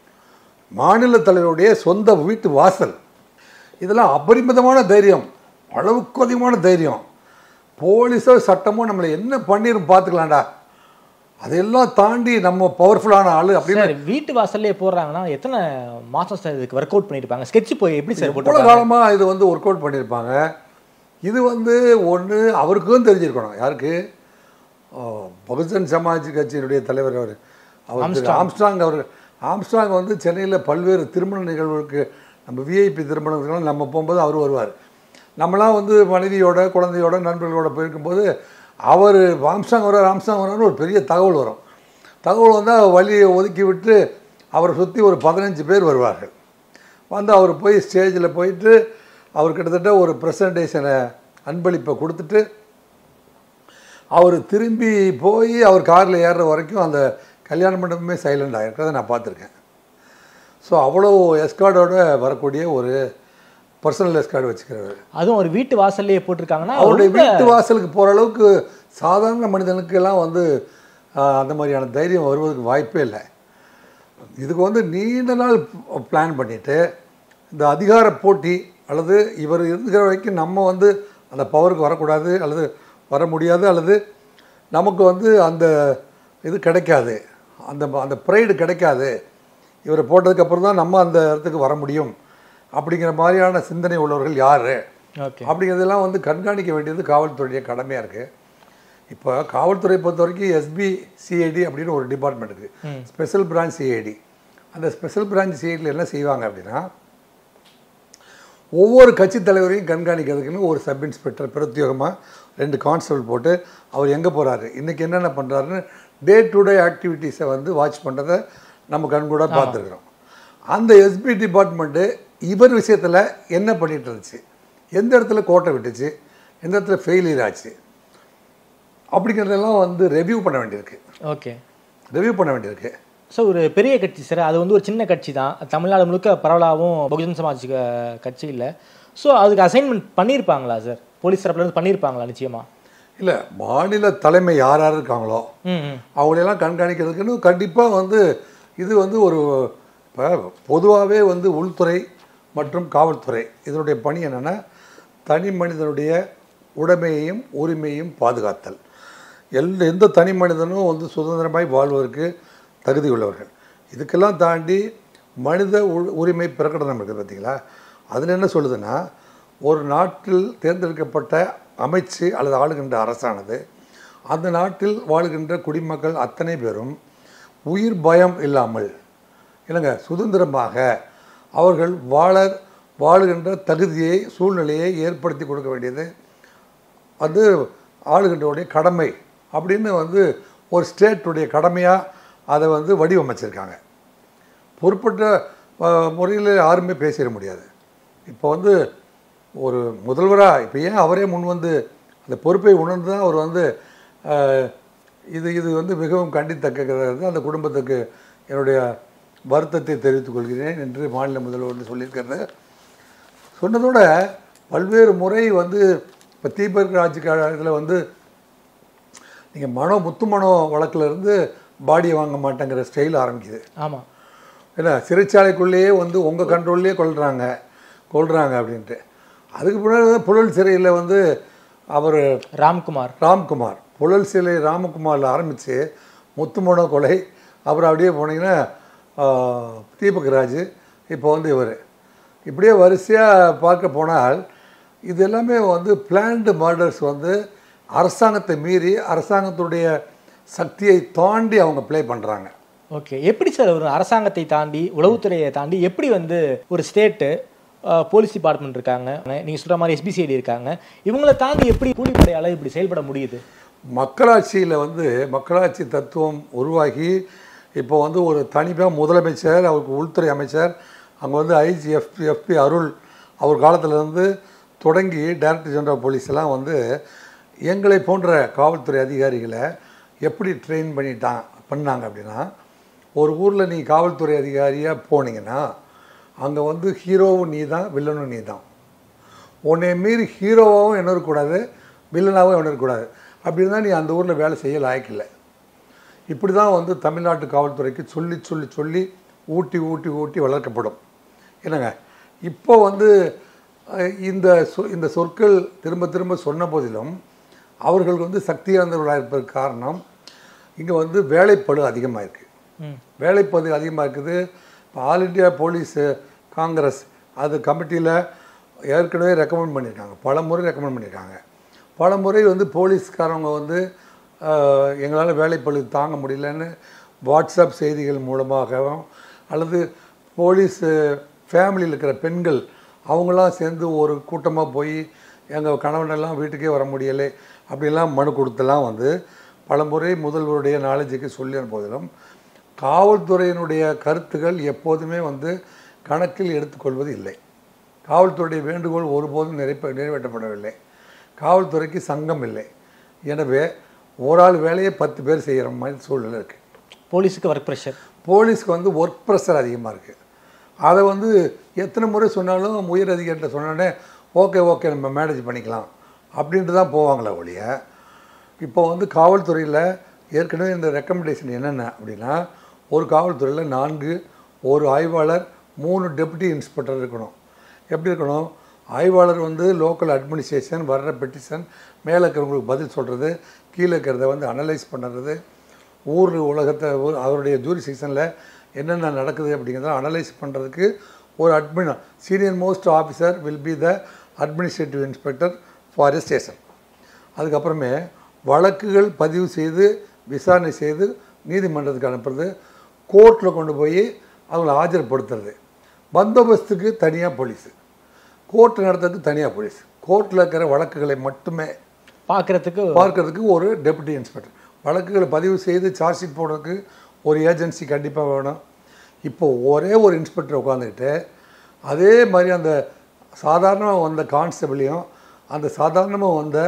மாநில தலைவருடைய சொந்த வீட்டு வாசல். இதெல்லாம் அபரிமிதமான தைரியம், அளவுக்கு அதிகமான தைரியம். போலீஸோ சட்டமோ நம்மளை என்ன பண்ணிரும் பார்த்துக்கலாம்டா, அதையெல்லாம் தாண்டி நம்ம பவர்ஃபுல்லான ஆள் அப்படின்னு வீட்டு வாசல்லே போடுறாங்கன்னா எத்தனை மாதம் சார் இதுக்கு ஒர்க் அவுட் பண்ணியிருப்பாங்க? ஸ்கெட்ச் போய் எப்படி சார் எவ்வளோ காலமாக இது வந்து ஒர்க் அவுட் பண்ணியிருப்பாங்க. இது வந்து ஒன்று அவருக்கும் தெரிஞ்சிருக்கணும். யாருக்கு? பகுஜன் சமாஜ் கட்சியினுடைய தலைவர் அவர் அவர் ஆம்ஸ்டாங். அவர் ஆம்ஸ்டாங் வந்து சென்னையில் பல்வேறு திருமண நிகழ்வுகளுக்கு, நம்ம விஐபி திருமணத்துக்கெல்லாம் நம்ம போகும்போது அவர் வருவார். நம்மளாம் வந்து மனைவியோட குழந்தையோட நண்பர்களோட போயிருக்கும்போது அவர் ஆம்ஸ்டாங் வர்றார் ஆம்ஸ்டாங் வர்றாருன்னு ஒரு பெரிய தகவல் வரும். தகவல் வந்தால் வழியை ஒதுக்கி விட்டு அவரை சுற்றி ஒரு பதினஞ்சு பேர் வருவார்கள். வந்து அவர் போய் ஸ்டேஜில் போயிட்டு அவர் கிட்டத்தட்ட ஒரு ப்ரெசன்டேஷனை அன்பளிப்பை கொடுத்துட்டு அவர் திரும்பி போய் அவர் காரில் ஏறுற வரைக்கும் அந்த கல்யாண மண்டபமே சைலண்ட் ஆகிருக்கிறத நான் பார்த்துருக்கேன். ஸோ அவ்வளோ எஸ்கார்டோட வரக்கூடிய ஒரு பர்சனல் எஸ்கார்டு வச்சுக்கிறவர். அதுவும் ஒரு வீட்டு வாசல்லையே போட்டிருக்காங்கன்னா அவருடைய வீட்டு வாசலுக்கு போகிற அளவுக்கு சாதாரண மனிதனுக்கெல்லாம் வந்து அந்த மாதிரியான தைரியம் வருவதற்கு வாய்ப்பே இல்லை. இதுக்கு வந்து நீண்ட நாள் பிளான் பண்ணிவிட்டு இந்த அதிகார போட்டி அல்லது இவர் இருக்கிற வரைக்கும் நம்ம வந்து அந்த பவருக்கு வரக்கூடாது அல்லது வர முடியாது அல்லது நமக்கு வந்து அந்த இது கிடைக்காது, அந்த அந்த ப்ரைடு கிடைக்காது, இவரை போட்டதுக்கப்புறம் தான் நம்ம அந்த இடத்துக்கு வர முடியும் அப்படிங்கிற மாதிரியான சிந்தனை உள்ளவர்கள் யார் அப்படிங்கிறதெல்லாம் வந்து கண்காணிக்க வேண்டியது காவல்துறையுடைய கடமையாக இருக்குது. இப்போ காவல்துறை பொறுத்த வரைக்கும் எஸ்பி சிஐடி அப்படின்னு ஒரு டிபார்ட்மெண்ட் இருக்குது, ஸ்பெஷல் பிரான்ச் சிஐடி. அந்த ஸ்பெஷல் பிரான்ச் சிஐடியில் என்ன செய்வாங்க அப்படின்னா ஒவ்வொரு கட்சி தலைவரையும் கண்காணிக்கிறதுக்குன்னு ஒரு சப் இன்ஸ்பெக்டர் பிரத்யேகமாக ரெண்டு கான்ஸ்டபிள் போட்டு அவர் எங்கே போகிறாரு, இன்றைக்கி என்னென்ன பண்ணுறாருன்னு டே டு டே ஆக்டிவிட்டீஸை வந்து வாட்ச் பண்ணுறதை நம்ம கண்கூட பார்த்துருக்குறோம். அந்த எஸ்பி டிபார்ட்மெண்ட்டு இவர் விஷயத்தில் என்ன பண்ணிகிட்டு இருந்துச்சு, எந்த இடத்துல கோட்டை விட்டுச்சு, எந்த இடத்துல ஃபெயிலியர் ஆச்சு அப்படிங்கிறதெல்லாம் வந்து ரெவ்யூ பண்ண வேண்டியிருக்கு. ஓகே, ரெவ்யூ பண்ண வேண்டியிருக்கு. ஸோ ஒரு பெரிய கட்சி சார், அது வந்து ஒரு சின்ன கட்சி தான், தமிழ்நாடு முழுக்க பரவலாகவும் பகுஜன் சமாஜ் கட்சி இல்லை. ஸோ அதுக்கு அசைன்மெண்ட் பண்ணியிருப்பாங்களா சார், போலீஸ் தரப்புலேருந்து பண்ணியிருப்பாங்களா? நிச்சயமாக இல்லை, மாநில தலைமை யார் யார் இருக்காங்களோ அவங்களெல்லாம் கண்காணிக்கிறதுக்குன்னு கண்டிப்பாக வந்து இது வந்து ஒரு இப்போ பொதுவாகவே வந்து உள்துறை மற்றும் காவல்துறை இதனுடைய பணி என்னென்னா தனி மனிதனுடைய உடைமையையும் உரிமையையும் பாதுகாத்தல். எல் எந்த தனி மனிதனும் வந்து சுதந்திரமாய் வாழ்வதற்கு தகுதி உள்ளவர்கள். இதுக்கெல்லாம் தாண்டி மனித உரிமை பிரகடனம் இருக்குது பார்த்தீங்களா, அதில் என்ன சொல்லுதுன்னா ஒரு நாட்டில் தேர்ந்தெடுக்கப்பட்ட அமைச்சு அல்லது ஆளுகின்ற அரசானது அந்த நாட்டில் வாழுகின்ற குடிமக்கள் அத்தனை பேரும் உயிர் பயம் இல்லாமல் இல்லைங்க சுதந்திரமாக அவர்கள் வாழ வாழுகின்ற தகுதியை சூழ்நிலையை ஏற்படுத்தி கொடுக்க வேண்டியது அது ஆளுகின்றவுடைய கடமை அப்படின்னு வந்து ஒரு ஸ்டேட்டுடைய கடமையாக அதை வந்து வடிவமைச்சிருக்காங்க. பொறுப்பற்ற முறையில் யாருமே பேசிட முடியாது. இப்போ வந்து ஒரு முதல்வராக இப்போ ஏன் அவரே முன் வந்து அந்த பொறுப்பை உணர்ந்து தான் அவர் வந்து இது இது வந்து மிகவும் கண்டித்தக்கிறது, அந்த குடும்பத்துக்கு என்னுடைய வருத்தத்தை தெரிவித்துக் கொள்கிறேன் என்று மாநில முதல்வர் சொல்லியிருக்கிறது. சொன்னதோட பல்வேறு முறை வந்து இப்போ தீபக் ராஜ் இதில் வந்து நீங்கள் மனோ முத்து மனோ வழக்கிலிருந்து பாடியை வாங்க மாட்டேங்கிற ஸ்டைல் ஆரம்பிக்குது. ஆமாம், ஏன்னா சிறைச்சாலைக்குள்ளேயே வந்து உங்கள் கண்ட்ரோல்லையே கொள்கிறாங்க கொள்கிறாங்க அப்படின்ட்டு. அதுக்கு பின்னாடி புழல் சிறையில் வந்து அவர் ராம்குமார் ராம்குமார் புழல் சிலை ராமகுமாரில் ஆரம்பித்து முத்துமோனோ கொலை, அப்புறம் அப்படியே போனீங்கன்னா தீபக் ராஜ், இப்போ வந்து இவர், இப்படியே வரிசையாக பார்க்க போனால் இது எல்லாமே வந்து பிளான்டு மர்டர்ஸ் வந்து அரசாங்கத்தை மீறி அரசாங்கத்துடைய சக்தியை தாண்டி அவங்க ப்ளே பண்ணுறாங்க. ஓகே, எப்படி சார் ஒரு அரசாங்கத்தை தாண்டி உளவுத்துறையை தாண்டி எப்படி வந்து ஒரு ஸ்டேட்டு போலீஸ் டிபார்ட்மெண்ட் இருக்காங்க, நீங்கள் சொல்கிற மாதிரி எஸ்பிசிஐடி இருக்காங்க, இவங்களை தாண்டி எப்படி கூலிப்படையால் இப்படி செயல்பட முடியுது? மக்களாட்சியில் வந்து மக்களாட்சி தத்துவம் உருவாகி இப்போ வந்து ஒரு தனிப்பாக முதலமைச்சர், அவருக்கு உள்துறை அமைச்சர், அங்கே வந்து ஐஜி எஃப்பி எஃப்பி அருள் அவர் காலத்திலேருந்து தொடங்கி டைரக்டர் ஜெனரல் ஆஃப் போலீஸ் எல்லாம் வந்து எங்களை போன்ற காவல்துறை அதிகாரிகளை எப்படி ட்ரெயின் பண்ணிட்டான் பண்ணாங்க அப்படின்னா, ஒரு ஊரில் நீ காவல்துறை அதிகாரியாக போனீங்கன்னா அங்கே வந்து ஹீரோவும் நீ தான், வில்லனும் நீ தான். உன்னை மீறி ஹீரோவாகவும் என்ன இருக்கக்கூடாது, வில்லனாகவும் என்ன இருக்கக்கூடாது. அப்படி இருந்தால் நீ அந்த ஊரில் வேலை செய்ய லாய்க்கில்லை. இப்படி தான் வந்து தமிழ்நாட்டு காவல்துறைக்கு சொல்லி சொல்லி சொல்லி ஊட்டி ஊட்டி ஊட்டி வளர்க்கப்படும். என்னங்க இப்போ வந்து இந்த சொ இந்த சொற்கள் திரும்ப திரும்ப சொன்ன போதிலும் அவர்களுக்கு வந்து சக்தி இழந்தவர்களாக இருப்பதற்கு காரணம் இங்கே வந்து வேலைப்பளு அதிகமாக இருக்குது. வேலைப்பளு அதிகமாக இருக்குது. இப்போ ஆல் இண்டியா போலீஸ் காங்கிரஸ் அது கமிட்டியில் ஏற்கனவே ரெக்கமெண்ட் பண்ணியிருக்காங்க, பல முறை ரெக்கமெண்ட் பண்ணியிருக்காங்க. பல முறை வந்து போலீஸ்காரவங்க வந்து எங்களால் வேலைப்பளு தாங்க முடியலன்னு வாட்ஸ்அப் செய்திகள் மூலமாகவும் அல்லது போலீஸ் ஃபேமிலியில் இருக்கிற பெண்கள் அவங்களாம் சேர்ந்து ஒரு கூட்டமாக போய் எங்கள் கணவனெல்லாம் வீட்டுக்கே வர முடியலை அப்படிலாம் மனு கொடுத்தெல்லாம் வந்து பல முறை முதல்வருடைய நாலேஜுக்கு சொல்லிய போதிலும் காவல்துறையினுடைய கருத்துக்கள் எப்போதுமே வந்து கணக்கில் எடுத்துக்கொள்வது இல்லை. காவல்துறையுடைய வேண்டுகோள் ஒருபோதும் நிறைவே நிறைவேற்றப்படவில்லை. காவல்துறைக்கு சங்கம் இல்லை. எனவே ஒரு ஆள் வேலையை பத்து பேர் செய்கிற மாதிரி சூழ்நிலை இருக்குது. போலீஸுக்கு ஒர்க் ப்ரெஷர் போலீஸ்க்கு வந்து ஒர்க் ப்ரெஷர் அதிகமாக இருக்குது. அதை வந்து எத்தனை முறை சொன்னாலும் உயர் அதிகாரிகிட்ட சொன்னோடனே ஓகே ஓகே நம்ம மேனேஜ் பண்ணிக்கலாம் அப்படின்ட்டு தான் போவாங்களே ஒழிய, இப்போ வந்து காவல்துறையில் ஏற்கனவே இந்த ரெக்கமெண்டேஷன் என்னென்ன அப்படின்னா, ஒரு காவல்துறையில் நான்கு, ஒரு ஆய்வாளர், மூணு டெப்யூட்டி இன்ஸ்பெக்டர் இருக்கணும். எப்படி இருக்கணும்? ஆய்வாளர் வந்து லோக்கல் அட்மினிஸ்ட்ரேஷன், வர்ற பெட்டிஷன், மேலே இருக்கிறவங்களுக்கு பதில் சொல்கிறது, கீழே இருக்கிறத வந்து அனலைஸ் பண்ணுறது, ஊர் உலகத்தை அவருடைய ஜூரிஸ்டிக்ஷனில் என்னென்ன நடக்குது அப்படிங்கிறத அனலைஸ் பண்ணுறதுக்கு ஒரு admin senior most officer will be the administrative inspector for a station. அதுக்கப்புறமே வழக்குகள் பதிவு செய்து விசாரணை செய்து நீதிமன்றத்துக்கு அனுப்புறது, கோர்ட்டில் கொண்டு போய் அவங்கள ஆஜர்படுத்துறது, பந்தோபஸ்துக்கு தனியாக போலீஸு, கோர்ட் நடத்துறதுக்கு தனியாக போலீஸ், கோர்ட்டில் இருக்கிற வழக்குகளை மட்டுமே பார்க்குறதுக்கு பார்க்கறதுக்கு ஒரு டெப்யூட்டி இன்ஸ்பெக்டர், வழக்குகளை பதிவு செய்து சார்ஜ் ஷீட் போடுறதுக்கு ஒரு ஏஜென்சி கண்டிப்பாக வேணும். இப்போ ஒரே ஒரு இன்ஸ்பெக்டர் உட்காந்துக்கிட்டு அதே மாதிரி அந்த சாதாரணமாக வந்த கான்ஸ்டபிளையும் அந்த சாதாரணமாக வந்த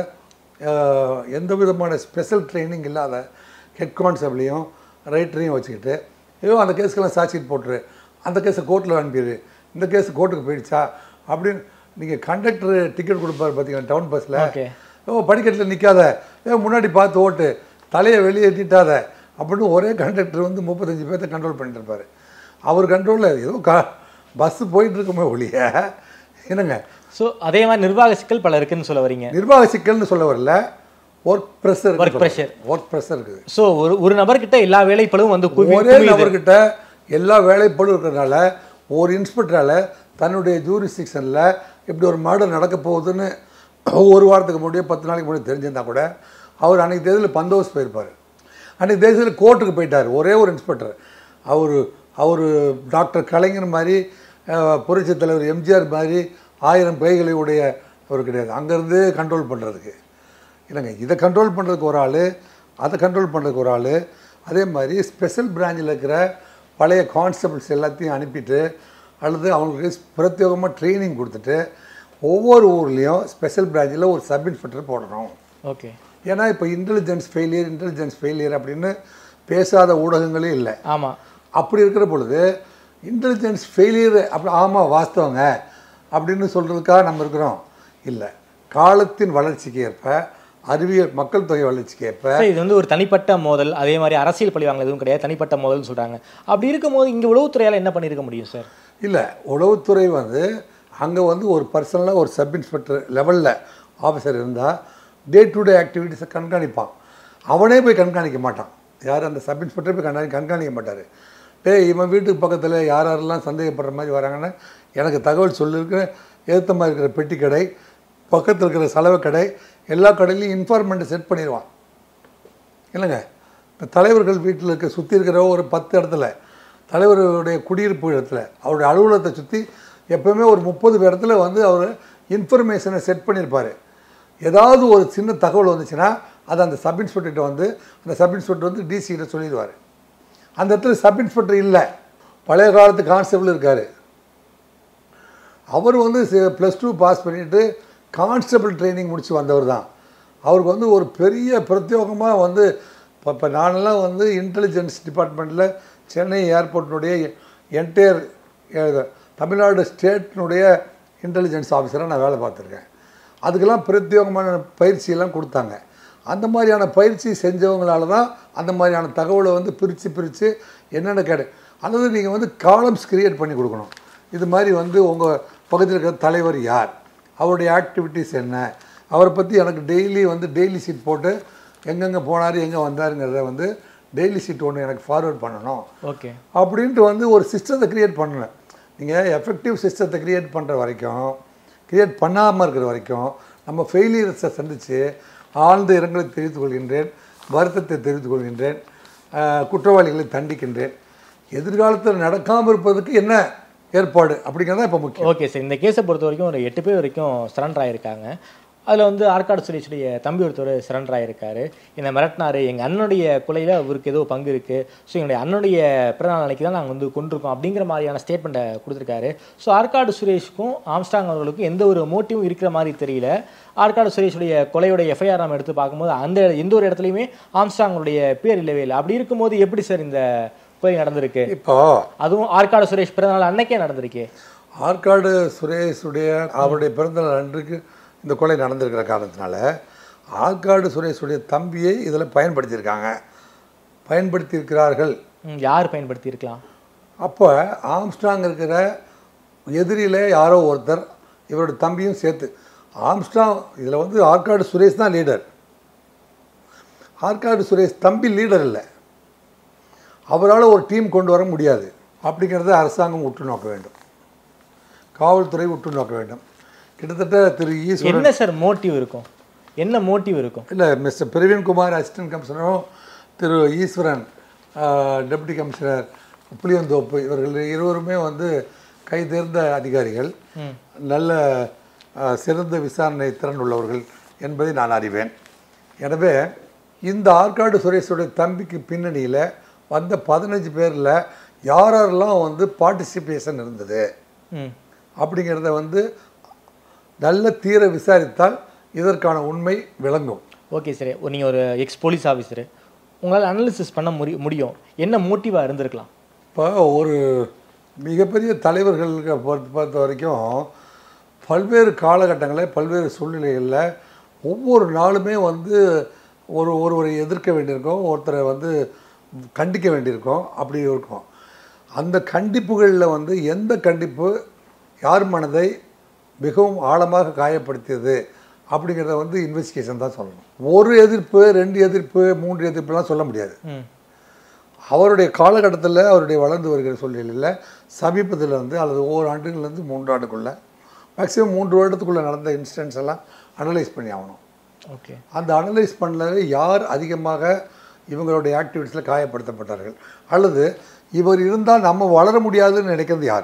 எந்த விதமான ஸ்பெஷல் ட்ரைனிங் இல்லாத ஹெட் கான்ஸ்டபிளையும் ரைட்டரையும் வச்சுக்கிட்டு, ஐயோ அந்த கேஸுக்கெல்லாம் சார்ஜ் ஷீட் போட்டுரு, அந்த கேஸை கோர்ட்டில் அனுப்பிடு, இந்த கேஸ் கோர்ட்டுக்கு போயிடுச்சா அப்படின்னு. நீங்கள் கண்டக்டர் டிக்கெட் கொடுப்பாரு பார்த்தீங்கன்னா டவுன் பஸ்ஸில், ஓ படிக்கட்டில் நிற்காத, ஏ முன்னாடி பார்த்து ஓட்டு, தலையை வெளியேற்றிட்டாத அப்படின்னு ஒரே கண்டக்டர் வந்து முப்பத்தஞ்சு பேர்த்த கண்ட்ரோல் பண்ணிட்டு இருப்பார். அவர் கண்ட்ரோலில் ஏதோ கா பஸ்ஸு போயிட்டுருக்குமே ஒழிய என்னங்க. ஸோ அதே மாதிரி நிர்வாக சிக்கல் பல இருக்குன்னு சொல்ல வரீங்க? நிர்வாக சிக்கல்னு சொல்ல வரல, work pressure work pressure work pressure இருக்குது. ஸோ ஒரு ஒரு நபர்கிட்ட எல்லா வேலைப்பளும் வந்து ஒரே நபர்கிட்ட எல்லா வேலைப்பளும் இருக்கிறதுனால ஒரு இன்ஸ்பெக்டரால் தன்னுடைய ஜூரிஸ்டிக்ஷனில் இப்படி ஒரு மர்டர் நடக்க போகுதுன்னு ஒரு வாரத்துக்கு முன்னாடியே பத்து நாளைக்கு முன்னாடி தெரிஞ்சிருந்தா கூட அவர் அன்றைக்கி தேதியில் பந்தோபஸ்து போயிருப்பார். அன்றைக்கி தேதியில் கோர்ட்டுக்கு போயிட்டார் ஒரே ஒரு இன்ஸ்பெக்டர். அவர் அவர் டாக்டர் கலைஞர் மாதிரி, புரட்சி தலைவர் எம்ஜிஆர் மாதிரி ஆயிரம் கைகளை உடைய அவர் கிடையாது. அங்கேருந்து கண்ட்ரோல் பண்ணுறதுக்கு இல்லைங்க, இதை கண்ட்ரோல் பண்ணுறதுக்கு ஒரு ஆள், அதை கண்ட்ரோல் பண்ணுறதுக்கு ஒரு ஆள், அதே மாதிரி ஸ்பெஷல் பிரான்ச்சில் இருக்கிற பழைய கான்ஸ்டபிள்ஸ் எல்லாத்தையும் அனுப்பிட்டு அல்லது அவங்களுக்கு பிரத்யேகமாக ட்ரைனிங் கொடுத்துட்டு ஒவ்வொரு ஊர்லேயும் ஸ்பெஷல் பிரான்ச்சில் ஒரு சப் இன்ஸ்பெக்டர் போடணும். ஓகே. ஏன்னா இப்போ இன்டெலிஜென்ஸ் ஃபெயிலியர் இன்டெலிஜென்ஸ் ஃபெயிலியர் அப்படின்னு பேசாத ஊடகங்களே இல்லை. ஆமாம். அப்படி இருக்கிற பொழுது இன்டெலிஜென்ஸ் ஃபெயிலியர் அப்படி ஆமாம் வாஸ்தவங்க அப்படின்னு சொல்கிறதுக்காக நம்ம இருக்கிறோம் இல்லை. காலத்தின் வளர்ச்சிக்கு ஏற்ப, அறிவியல் மக்கள் தொகை வளர்ச்சிக்கு ஏற்ப இது வந்து ஒரு தனிப்பட்ட மோதல், அதே மாதிரி அரசியல் பழி வாங்கல எதுவும் கிடையாது, தனிப்பட்ட மோதல்னு சொல்கிறாங்க. அப்படி இருக்கும்போது இங்கே உளவுத்துறையால் என்ன பண்ணியிருக்க முடியும் சார்? இல்லை, உளவுத்துறை வந்து அங்கே வந்து ஒரு பர்சனலாக ஒரு சப் இன்ஸ்பெக்டர் லெவலில் ஆஃபீஸர் இருந்தால் டே டு டே ஆக்டிவிட்டீஸை கண்காணிப்பான். அவனே போய் கண்காணிக்க மாட்டான். யார் அந்த சப் இன்ஸ்பெக்டர் போய் கண்காணி கண்காணிக்க மாட்டார். டே இவன் வீட்டுக்கு பக்கத்தில் யார் யாரெல்லாம் சந்தேகப்படுற மாதிரி வராங்கன்னா எனக்கு தகவல் சொல்லியிருக்கிற ஏற்ற மாதிரி இருக்கிற பெட்டி கடை, பக்கத்தில் இருக்கிற செலவு கடை, எல்லா கடையிலையும் இன்ஃபார்மெண்ட்டை செட் பண்ணிடுவான். இல்லைங்க, இப்போ தலைவர்கள் வீட்டில் இருக்க சுற்றி இருக்கிற ஒரு பத்து இடத்துல, தலைவருடைய குடியிருப்பு இடத்துல, அவருடைய அலுவலகத்தை சுற்றி எப்போவுமே ஒரு முப்பது இடத்துல வந்து அவர் இன்ஃபர்மேஷனை செட் பண்ணியிருப்பார். ஏதாவது ஒரு சின்ன தகவல் வந்துச்சுன்னா அது அந்த சப் இன்ஸ்பெக்டர்கிட்ட வந்து அந்த சப் இன்ஸ்பெக்டர் வந்து டிசிகிட்ட சொல்லிடுவார். அந்த இடத்துல சப் இன்ஸ்பெக்டர் இல்லை, பழைய காலத்து கான்ஸ்டபிள் இருக்கார். அவர் வந்து ப்ளஸ் டூ பாஸ் பண்ணிவிட்டு கான்ஸ்டபிள் ட்ரைனிங் முடித்து வந்தவர் தான். அவருக்கு வந்து ஒரு பெரிய பிரத்யேகமாக வந்து இப்போ இப்போ நானெல்லாம் வந்து இன்டெலிஜென்ஸ் டிபார்ட்மெண்ட்டில் சென்னை ஏர்போர்ட்டினுடைய என்டையர் தமிழ்நாடு ஸ்டேட்டினுடைய இன்டெலிஜென்ஸ் ஆஃபீஸராக நான் வேலை பார்த்துருக்கேன். அதுக்கெல்லாம் பிரத்யேகமான பயிற்சியெல்லாம் கொடுத்தாங்க. அந்த மாதிரியான பயிற்சி செஞ்சவங்களால தான் அந்த மாதிரியான தகவலை வந்து பிரித்து பிரித்து என்னென்ன கேடு, அதாவது நீங்கள் வந்து காலம்ஸ் கிரியேட் பண்ணி கொடுக்கணும். இது மாதிரி வந்து உங்கள் பக்கத்தில் இருக்கிற தலைவர் யார், அவருடைய ஆக்டிவிட்டீஸ் என்ன, அவரை பற்றி எனக்கு டெய்லி வந்து டெய்லி ஷீட் போட்டு எங்கெங்கே போனார் எங்கே வந்தாருங்கிறத வந்து டெய்லி ஷீட் ஒன்று எனக்கு ஃபார்வேர்ட் பண்ணணும். ஓகே. அப்படின்ட்டு வந்து ஒரு சிஸ்டத்தை க்ரியேட் பண்ணணும். நீங்கள் எஃபெக்டிவ் சிஸ்டத்தை க்ரியேட் பண்ணுற வரைக்கும், க்ரியேட் பண்ணாமல் இருக்கிற வரைக்கும் நம்ம ஃபெயிலியர்ஸை சந்தித்து ஆழ்ந்த இரங்கலை தெரிவித்துக் கொள்கின்றேன், வருத்தத்தை தெரிவித்துக் கொள்கின்றேன், குற்றவாளிகளை தண்டிக்கின்றேன். எதிர்காலத்தில் நடக்காமல் இருப்பதற்கு என்ன ஏற்பாடு அப்படிங்கிறதா இப்போ முக்கியம். ஓகே சார், இந்த கேஸை பொறுத்த வரைக்கும் ஒரு எட்டு பேர் வரைக்கும் சரண்டர் ஆகியிருக்காங்க. அதில் வந்து ஆற்காடு சுரேஷுடைய தம்பி ஒருத்தர் சரண்டர் ஆகியிருக்காரு. என்னை மிரட்டினார், எங்கள் அண்ணனுடைய கொலையில் அவருக்கு ஏதோ பங்கு இருக்குது, ஸோ என்னுடைய அண்ணனுடைய பிறந்தநாள் நாளைக்கு தான் நாங்கள் வந்து கொண்டிருக்கோம் அப்படிங்கிற மாதிரியான ஸ்டேட்மெண்ட்டை கொடுத்துருக்காரு. ஸோ ஆற்காடு சுரேஷுக்கும் ஆம்ஸ்ட்ராங் அவர்களுக்கும் எந்த ஒரு மோட்டிவும் இருக்கிற மாதிரி தெரியல. ஆற்காடு சுரேஷுடைய கொலையுடைய எஃப்ஐஆர் நம்ம எடுத்து பார்க்கும்போது அந்த எந்த ஒரு இடத்துலையுமே ஆம்ஸ்ட்ராங்குடைய பேர் இல்லவே இல்லை. அப்படி இருக்கும்போது எப்படி சார் இந்த கொலை நடந்திருக்கு? இப்போ அதுவும் ஆற்காடு சுரேஷ் பிறந்தநாள் அன்னைக்கே நடந்திருக்கு. ஆற்காடு சுரேஷுடைய அவருடைய பிறந்தநாள் அன்றைக்கு இந்த கொலை நடந்திருக்கிற காரணத்தினால ஆற்காடு சுரேஷுடைய தம்பியை இதில் பயன்படுத்தியிருக்காங்க, பயன்படுத்தியிருக்கிறார்கள். யார் பயன்படுத்தியிருக்கலாம்? அப்போ ஆம்ஸ்ட்ராங் இருக்கிற எதிரியில் யாரோ ஒருத்தர் இவருடைய தம்பியும் சேர்த்து. ஆம்ஸ்ட்ராங் இதில் வந்து ஆற்காடு சுரேஷ் தான் லீடர். ஆற்காடு சுரேஷ் தம்பி லீடர் இல்லை, அவரால் ஒரு டீம் கொண்டு வர முடியாது. அப்படிங்கிறத அரசாங்கம் உற்று நோக்க வேண்டும், காவல்துறை உற்று நோக்க வேண்டும். கிட்டத்தட்ட திரு ஈஸ்வரன் என்ன சார் மோட்டிவ் இருக்கும்? என்ன மோட்டிவ் இருக்கும்? இல்லை, மிஸ்டர் பிரவீன்குமார் அசிஸ்டன்ட் கமிஷனரும் திரு ஈஸ்வரன் டெப்டி கமிஷனர் புளியந்தோப்பு இவர்கள் இருவருமே வந்து கைதேர்ந்த அதிகாரிகள், நல்ல சிறந்த விசாரணை திறன் உள்ளவர்கள் என்பதை நான் அறிவேன். எனவே இந்த ஆற்காடு சுரேஷுடைய தம்பிக்கு பின்னணியில் வந்த பதினஞ்சு பேரில் யாரெல்லாம் வந்து பார்ட்டிசிபேஷன் இருந்தது அப்படிங்கிறத வந்து நல்ல தீர விசாரித்தால் இதற்கான உண்மை விளங்கும். ஓகே சார், நீங்கள் ஒரு எக்ஸ் போலீஸ் ஆஃபீஸரு, உங்களால் அனாலிசிஸ் பண்ண முடி முடியும் என்ன மோட்டிவாக இருந்திருக்கலாம்? இப்போ ஒரு மிகப்பெரிய தலைவர்களுக்கு பொறுத்த பொறுத்த வரைக்கும் பல்வேறு காலகட்டங்களில் பல்வேறு சூழ்நிலைகளில் ஒவ்வொரு நாளுமே வந்து ஒரு ஒருவரை எதிர்க்க வேண்டியிருக்கும், ஒருத்தரை வந்து கண்டிக்க வேண்டியிருக்கும், அப்படி இருக்கும். அந்த கண்டிப்புகளில் வந்து எந்த கண்டிப்பு யார் மனதை மிகவும் ஆழமாக காயப்படுத்தியது அப்படிங்கிறத வந்து இன்வெஸ்டிகேஷன் தான் சொல்லணும். ஒரு எதிர்ப்பு, ரெண்டு எதிர்ப்பு, மூன்று எதிர்ப்புலாம் சொல்ல முடியாது. அவருடைய காலகட்டத்தில் அவருடைய வளர்ந்து வருகிற சூழ்நிலையில் சமீபத்தில் வந்து அல்லது ஒவ்வொரு ஆண்டுகள்லேருந்து மூன்று ஆண்டுக்குள்ளே மேக்ஸிமம் மூன்று வருடத்துக்குள்ளே நடந்த இன்சிடென்ட்ஸ் எல்லாம் அனலைஸ் பண்ணி ஆகணும். ஓகே, அந்த அனலைஸ் பண்ணல யார் அதிகமாக இவங்களுடைய ஆக்டிவிட்டீஸில் காயப்படுத்தப்பட்டார்கள், அல்லது இவர் இருந்தால் நம்ம வளர முடியாதுன்னு நினைக்கிறது யார்?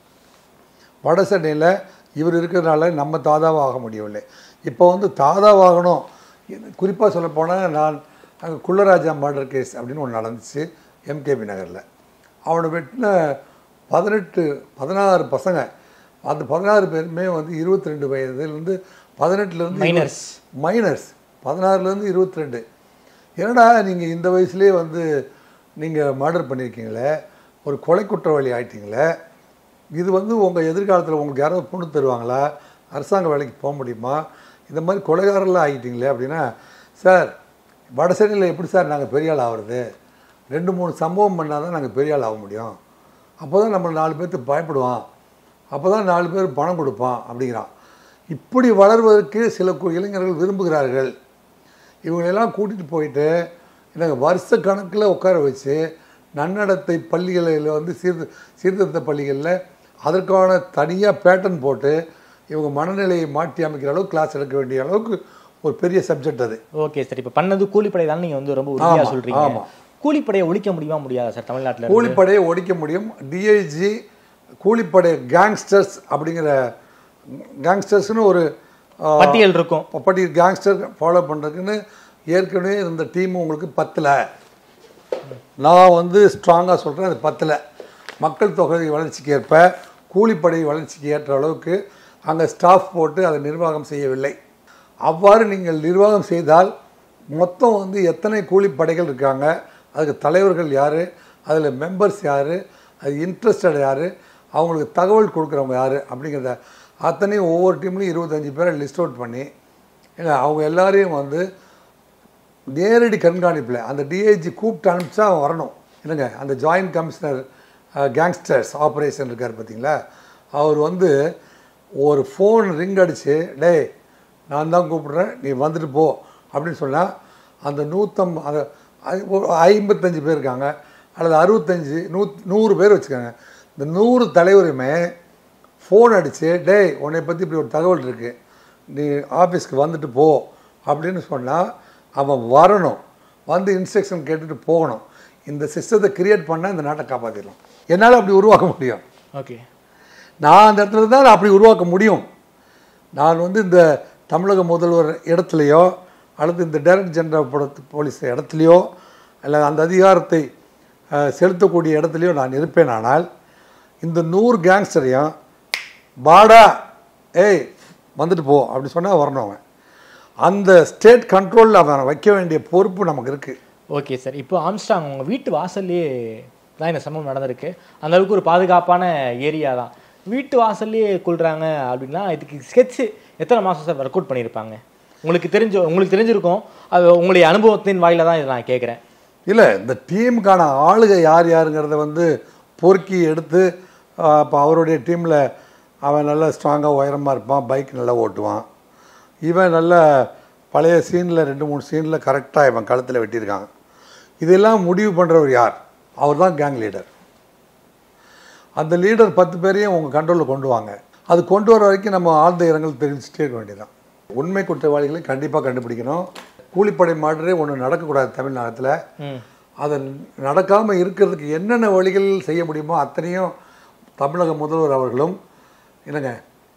வட சென்னையில் இவர் இருக்கிறதுனால நம்ம தாதாவாக முடியவில்லை. இப்போ வந்து தாதாவாகணும். குறிப்பாக சொல்லப்போனால் நான் அங்கே குள்ளராஜா மர்டர் கேஸ் அப்படின்னு ஒன்று நடந்துச்சு எம்கேபி நகரில். அவனை வெட்டின பதினெட்டு பதினாறு பசங்க, அந்த பதினாறு பேருமே வந்து இருபத்தி ரெண்டு வயதுலேருந்து பதினெட்டுலேருந்து மைனர்ஸ் மைனர்ஸ் பதினாறுலேருந்து இருபத்தி ரெண்டு. ஏன்னா நீங்கள் இந்த வயசுலேயே வந்து நீங்கள் மர்டர் பண்ணியிருக்கீங்களே, ஒரு கொலை குற்றவாளி ஆகிட்டீங்களே, இது வந்து உங்கள் எதிர்காலத்தில் உங்களுக்கு யாராவது பொண்ணு தருவாங்களா? அரசாங்க வேலைக்கு போக முடியுமா? இந்த மாதிரி கொலைகாரெல்லாம் ஆகிட்டீங்களே அப்படின்னா, சார் வட சென்னையில் எப்படி சார் நாங்கள் பெரிய ஆள் ஆகிறது? ரெண்டு மூணு சம்பவம் பண்ணால் தான் நாங்கள் பெரிய ஆள் ஆக முடியும். அப்போ தான் நம்ம நாலு பேர்த்துக்கு பயப்படுவான், அப்போ தான் நாலு பேர் பணம் கொடுப்பான் அப்படிங்கிறான். இப்படி வளர்வதற்கு சில இளைஞர்கள் விரும்புகிறார்கள். இவங்களெல்லாம் கூட்டிகிட்டு போயிட்டு எனக்கு வருஷ கணக்கில் உட்கார வச்சு நன்னடத்தை பள்ளிகளில் வந்து சீர்தி சீர்திருத்த பள்ளிகளில் அதற்கான தனியாக பேட்டர்ன் போட்டு இவங்க மனநிலையை மாற்றி அமைக்கிற அளவுக்கு கிளாஸ் எடுக்க வேண்டிய அளவுக்கு ஒரு பெரிய சப்ஜெக்ட் அது. ஓகே சார், இப்போ பண்ணது கூலிப்படை தான் நீங்கள் வந்து ரொம்ப உறுதியாக சொல்கிறீங்க. ஆமாம், கூலிப்படையை ஒழிக்க முடியுமா முடியாதா சார் தமிழ்நாட்டில்? கூலிப்படையை ஒழிக்க முடியும். டிஐஜி கூலிப்படை கேங்ஸ்டர்ஸ் அப்படிங்கிற கேங்ஸ்டர்ஸ்னு ஒரு பட்டியல் இருக்கும். பட்டியல் கேங்ஸ்டர் ஃபாலோ பண்ணுறதுக்குன்னு ஏற்கனவே இருந்த டீமும் உங்களுக்கு பத்தில். நான் வந்து ஸ்ட்ராங்காக சொல்கிறேன், அது பத்தில். மக்கள் தொகை வளர்ச்சிக்கு ஏற்ப கூலிப்படை வளர்ச்சிக்கு ஏற்ற அளவுக்கு அங்கே ஸ்டாஃப் போட்டு அதை நிர்வாகம் செய்யவில்லை. அவ்வாறு நீங்கள் நிர்வாகம் செய்தால் மொத்தம் வந்து எத்தனை கூலிப்படைகள் இருக்காங்க, அதுக்கு தலைவர்கள் யார், அதில் மெம்பர்ஸ் யார், அது இன்ட்ரெஸ்டட் யார், அவங்களுக்கு தகவல் கொடுக்குறவங்க யார் அப்படிங்கிறத அத்தனையும் ஒவ்வொரு டீம்லையும் இருபத்தஞ்சி பேரை லிஸ்ட் அவுட் பண்ணி ஏங்க அவங்க எல்லாரையும் வந்து நேரடி கண்காணிப்பில் அந்த டிஐஜி கூப்பிட்டு அனுப்பிச்சா அவன் வரணும். இல்லைங்க, அந்த ஜாயின்ட் கமிஷனர் கேங்ஸ்டர்ஸ் ஆப்ரேஷன் இருக்கார் பார்த்தீங்களா, அவர் வந்து ஒரு ஃபோன் ரிங் அடித்து டே நான் தான் கூப்பிட்றேன் நீ வந்துட்டு போ அப்படின்னு சொன்னால் அந்த நூற்றம் அந்த ஐம்பத்தஞ்சு பேர் இருக்காங்க அல்லது அறுபத்தஞ்சி நூ நூறு பேர் வச்சுக்காங்க. இந்த நூறு தலைவருமே ஃபோன் அடித்து டே உன்னை பற்றி இப்படி ஒரு தகவல் இருக்குது நீ ஆஃபீஸ்க்கு வந்துட்டு போ அப்படின்னு சொன்னால் அவன் வரணும், வந்து இன்ஸ்ட்ரக்ஷன் கேட்டுட்டு போகணும். இந்த சிஸ்டத்தை கிரியேட் பண்ணால் இந்த நாட்டை காப்பாற்றிடலாம். என்னால் அப்படி உருவாக்க முடியும். ஓகே, நான் அந்த இடத்துல தான் அப்படி உருவாக்க முடியும். நான் வந்து இந்த தமிழக முதல்வர் இடத்துலையோ அல்லது இந்த டைரக்டர் ஜெனரல் போலீஸ் இடத்துலையோ இல்லை அந்த அதிகாரத்தை செலுத்தக்கூடிய இடத்துலையோ நான் இருப்பேனானால் இந்த நூறு கேங்ஸ்டரையும் பாடா ஏய் வந்துட்டு போ அப்படி சொன்னால் வரணும். அவன் அந்த ஸ்டேட் கண்ட்ரோலில் அவன் வைக்க வேண்டிய பொறுப்பு நமக்கு இருக்குது. ஓகே சார், இப்போ ஆம்ஸ்ட்ராங் உங்கள் வீட்டு வாசல்லையே தான் இந்த சம்பவம் நடந்திருக்கு. அந்தளவுக்கு ஒரு பாதுகாப்பான ஏரியா தான். வீட்டு வாசல்லையே கொள்கிறாங்க அப்படின்னா இதுக்கு ஸ்கெட்சு எத்தனை மாதம் சார் ஒர்க் அவுட் பண்ணியிருப்பாங்க? உங்களுக்கு தெரிஞ்ச உங்களுக்கு தெரிஞ்சிருக்கும், அது உங்களுடைய அனுபவத்தின் வாயில தான் இதை நான் கேட்குறேன். இல்லை, இந்த டீமுக்கான ஆளுகை யார் யாருங்கிறத வந்து பொறுக்கி எடுத்து இப்போ அவருடைய டீமில் அவன் நல்லா ஸ்ட்ராங்காக உயரமாக இருப்பான், பைக் நல்லா ஓட்டுவான். இவன் நல்ல பழைய சீனில் ரெண்டு மூணு சீனில் கரெக்டாக இவன் கழுத்தில் வெட்டியிருக்காங்க. இதெல்லாம் முடிவு பண்ணுறவர் யார்? அவர் தான் கேங் லீடர். அந்த லீடர் பத்து பேரையும் உங்கள் கண்ட்ரோலில் கொண்டு வாங்க. அது கொண்டு வர வரைக்கும் நம்ம ஆழ்ந்த இரங்கல் தெரிவிச்சுட்டே இருக்க வேண்டியதான். உண்மை குற்றவாளிகளை கண்டிப்பாக கண்டுபிடிக்கணும். கூலிப்படை மாடரே ஒன்று நடக்கக்கூடாது தமிழ்நாட்டில். அதை நடக்காமல் இருக்கிறதுக்கு என்னென்ன வழிகள் செய்ய முடியுமோ அத்தனையும் தமிழக முதல்வர் அவர்களும் என்னங்க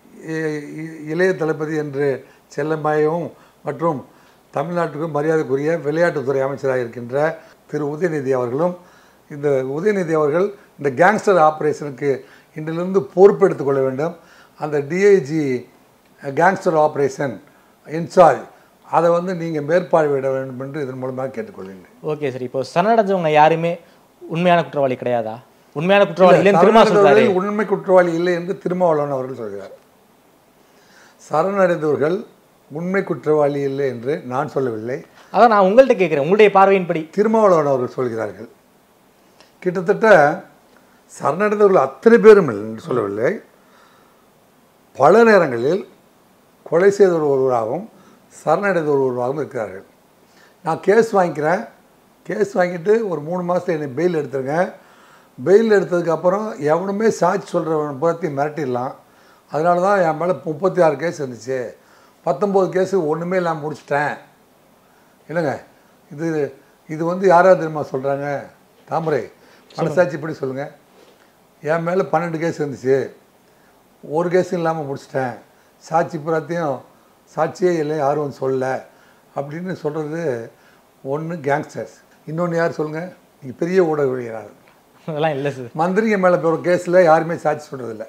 இளைய தளபதி என்று செல்லம்மாயும் மற்றும் தமிழ்நாட்டுக்கும் மரியாதைக்குரிய விளையாட்டுத்துறை அமைச்சராக இருக்கின்ற திரு உதயநிதி அவர்களும் இந்த உதயநிதி அவர்கள் இந்த கேங்ஸ்டர் ஆப்ரேஷனுக்கு இன்றிலிருந்து பொறுப்பெடுத்துக் கொள்ள வேண்டும். அந்த டிஐஜி கேங்ஸ்டர் ஆப்ரேஷன் இன்சார்ஜ் அதை வந்து நீங்கள் மேற்பார்வையிட வேண்டும் என்று இதன் மூலமாக கேட்டுக்கொள்கிறேன். ஓகே சார், இப்போ சரணடைஞ்சவங்க யாருமே உண்மையான குற்றவாளி கிடையாதா? உண்மையான குற்றவாளி இல்லை திருமாவளவன் உண்மை குற்றவாளி இல்லை என்று திருமாவளவன் அவர்கள் சொல்கிறார். சரணடைந்தவர்கள் உண்மை குற்றவாளி இல்லை என்று நான் சொல்லவில்லை. அதான் நான் உங்கள்கிட்ட கேட்குறேன், உங்களுடைய பார்வையின்படி திருமாவளவன் அவர்கள் சொல்கிறார்கள். கிட்டத்தட்ட சரணடைந்தவர்கள் அத்தனை பேரும் என்று சொல்லவில்லை, பல நேரங்களில் கொலை செய்தவர் ஒருவராகவும் சரணடைந்தவர் ஒருவராகவும் இருக்கிறார்கள். நான் கேஸ் வாங்கிக்கிறேன், கேஸ் வாங்கிட்டு ஒரு மூணு மாதத்தில் என்னை பெயில் எடுத்துருங்க. பெயில் எடுத்ததுக்கப்புறம் எவனுமே சாட்சி சொல்கிறவன் பற்றி மிரட்டிடலாம். அதனால தான் என் மேலே முப்பத்தி ஆறு கேஸ் இருந்துச்சு, பத்தொம்போது கேஸு ஒன்றுமே இல்லாமல் முடிச்சிட்டேன். இல்லைங்க, இது இது வந்து யாராவது தெரியுமா சொல்கிறாங்க? தாமரை மனசாட்சி இப்படி சொல்லுங்கள். என் மேலே பன்னெண்டு கேஸ் இருந்துச்சு, ஒரு கேஸும் இல்லாமல் முடிச்சிட்டேன், சாட்சி புறாத்தையும் சாட்சியே இல்லை யாரும் வந்து சொல்லலை அப்படின்னு சொல்கிறது ஒன்று கேங்ஸ்டர்ஸ். இன்னொன்று யார் சொல்லுங்கள்? நீங்கள் பெரிய ஊடகவியலாளர். அதெல்லாம் இல்லை சார். மந்திரிங்க மேலே ஒரு கேஸில் யாருமே சாட்சி சொல்கிறதில்ல.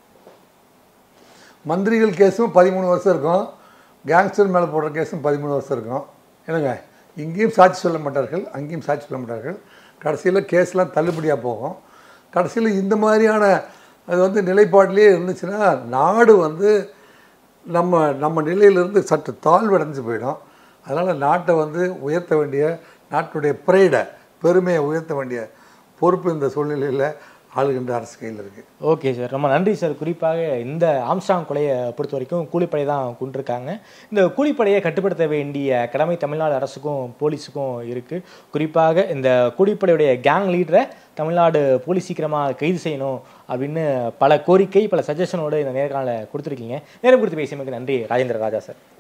மந்திரிகள் கேஸும் பதிமூணு வருஷம் இருக்கும், கேங்ஸ்டர் மேலே போடுற கேஸும் பதிமூணு வருஷம் இருக்கும். என்னங்க, இங்கேயும் சாட்சி சொல்ல மாட்டார்கள், அங்கேயும் சாட்சி சொல்ல மாட்டார்கள். கடைசியில் கேஸ்லாம் தள்ளுபடியாக போகும். கடைசியில் இந்த மாதிரியான அது வந்து நிலைப்பாட்டிலே இருந்துச்சுன்னா நாடு வந்து நம்ம நம்ம நிலையிலிருந்து சற்று தாழ்வடைஞ்சு போயிடும். அதனால் நாட்டை வந்து உயர்த்த வேண்டிய, நாட்டுடைய ப்ரைடை பெருமையை உயர்த்த வேண்டிய பொறுப்பு இந்த சூழ்நிலையில் ஆளுகின்ற அரசு கையில் இருக்குது. ஓகே சார், ரொம்ப நன்றி சார். குறிப்பாக இந்த ஆம்ஸ்ட்ராங் கொலையை பொறுத்த வரைக்கும் கூலிப்படை தான் கொண்டிருக்காங்க. இந்த கூலிப்படையை கட்டுப்படுத்த வேண்டிய கடமை தமிழ்நாடு அரசுக்கும் போலீஸுக்கும் இருக்குது. குறிப்பாக இந்த கூலிப்படையுடைய கேங் லீடரை தமிழ்நாடு போலீஸ் சீக்கிரமாக கைது செய்யணும் அப்படின்னு பல கோரிக்கை, பல சஜஷனோடு இந்த நேர்காணலை கொடுத்துருக்கீங்க. நேரம் கொடுத்து பேசியமைக்கு நன்றி ராஜேந்திர ராஜா சார்.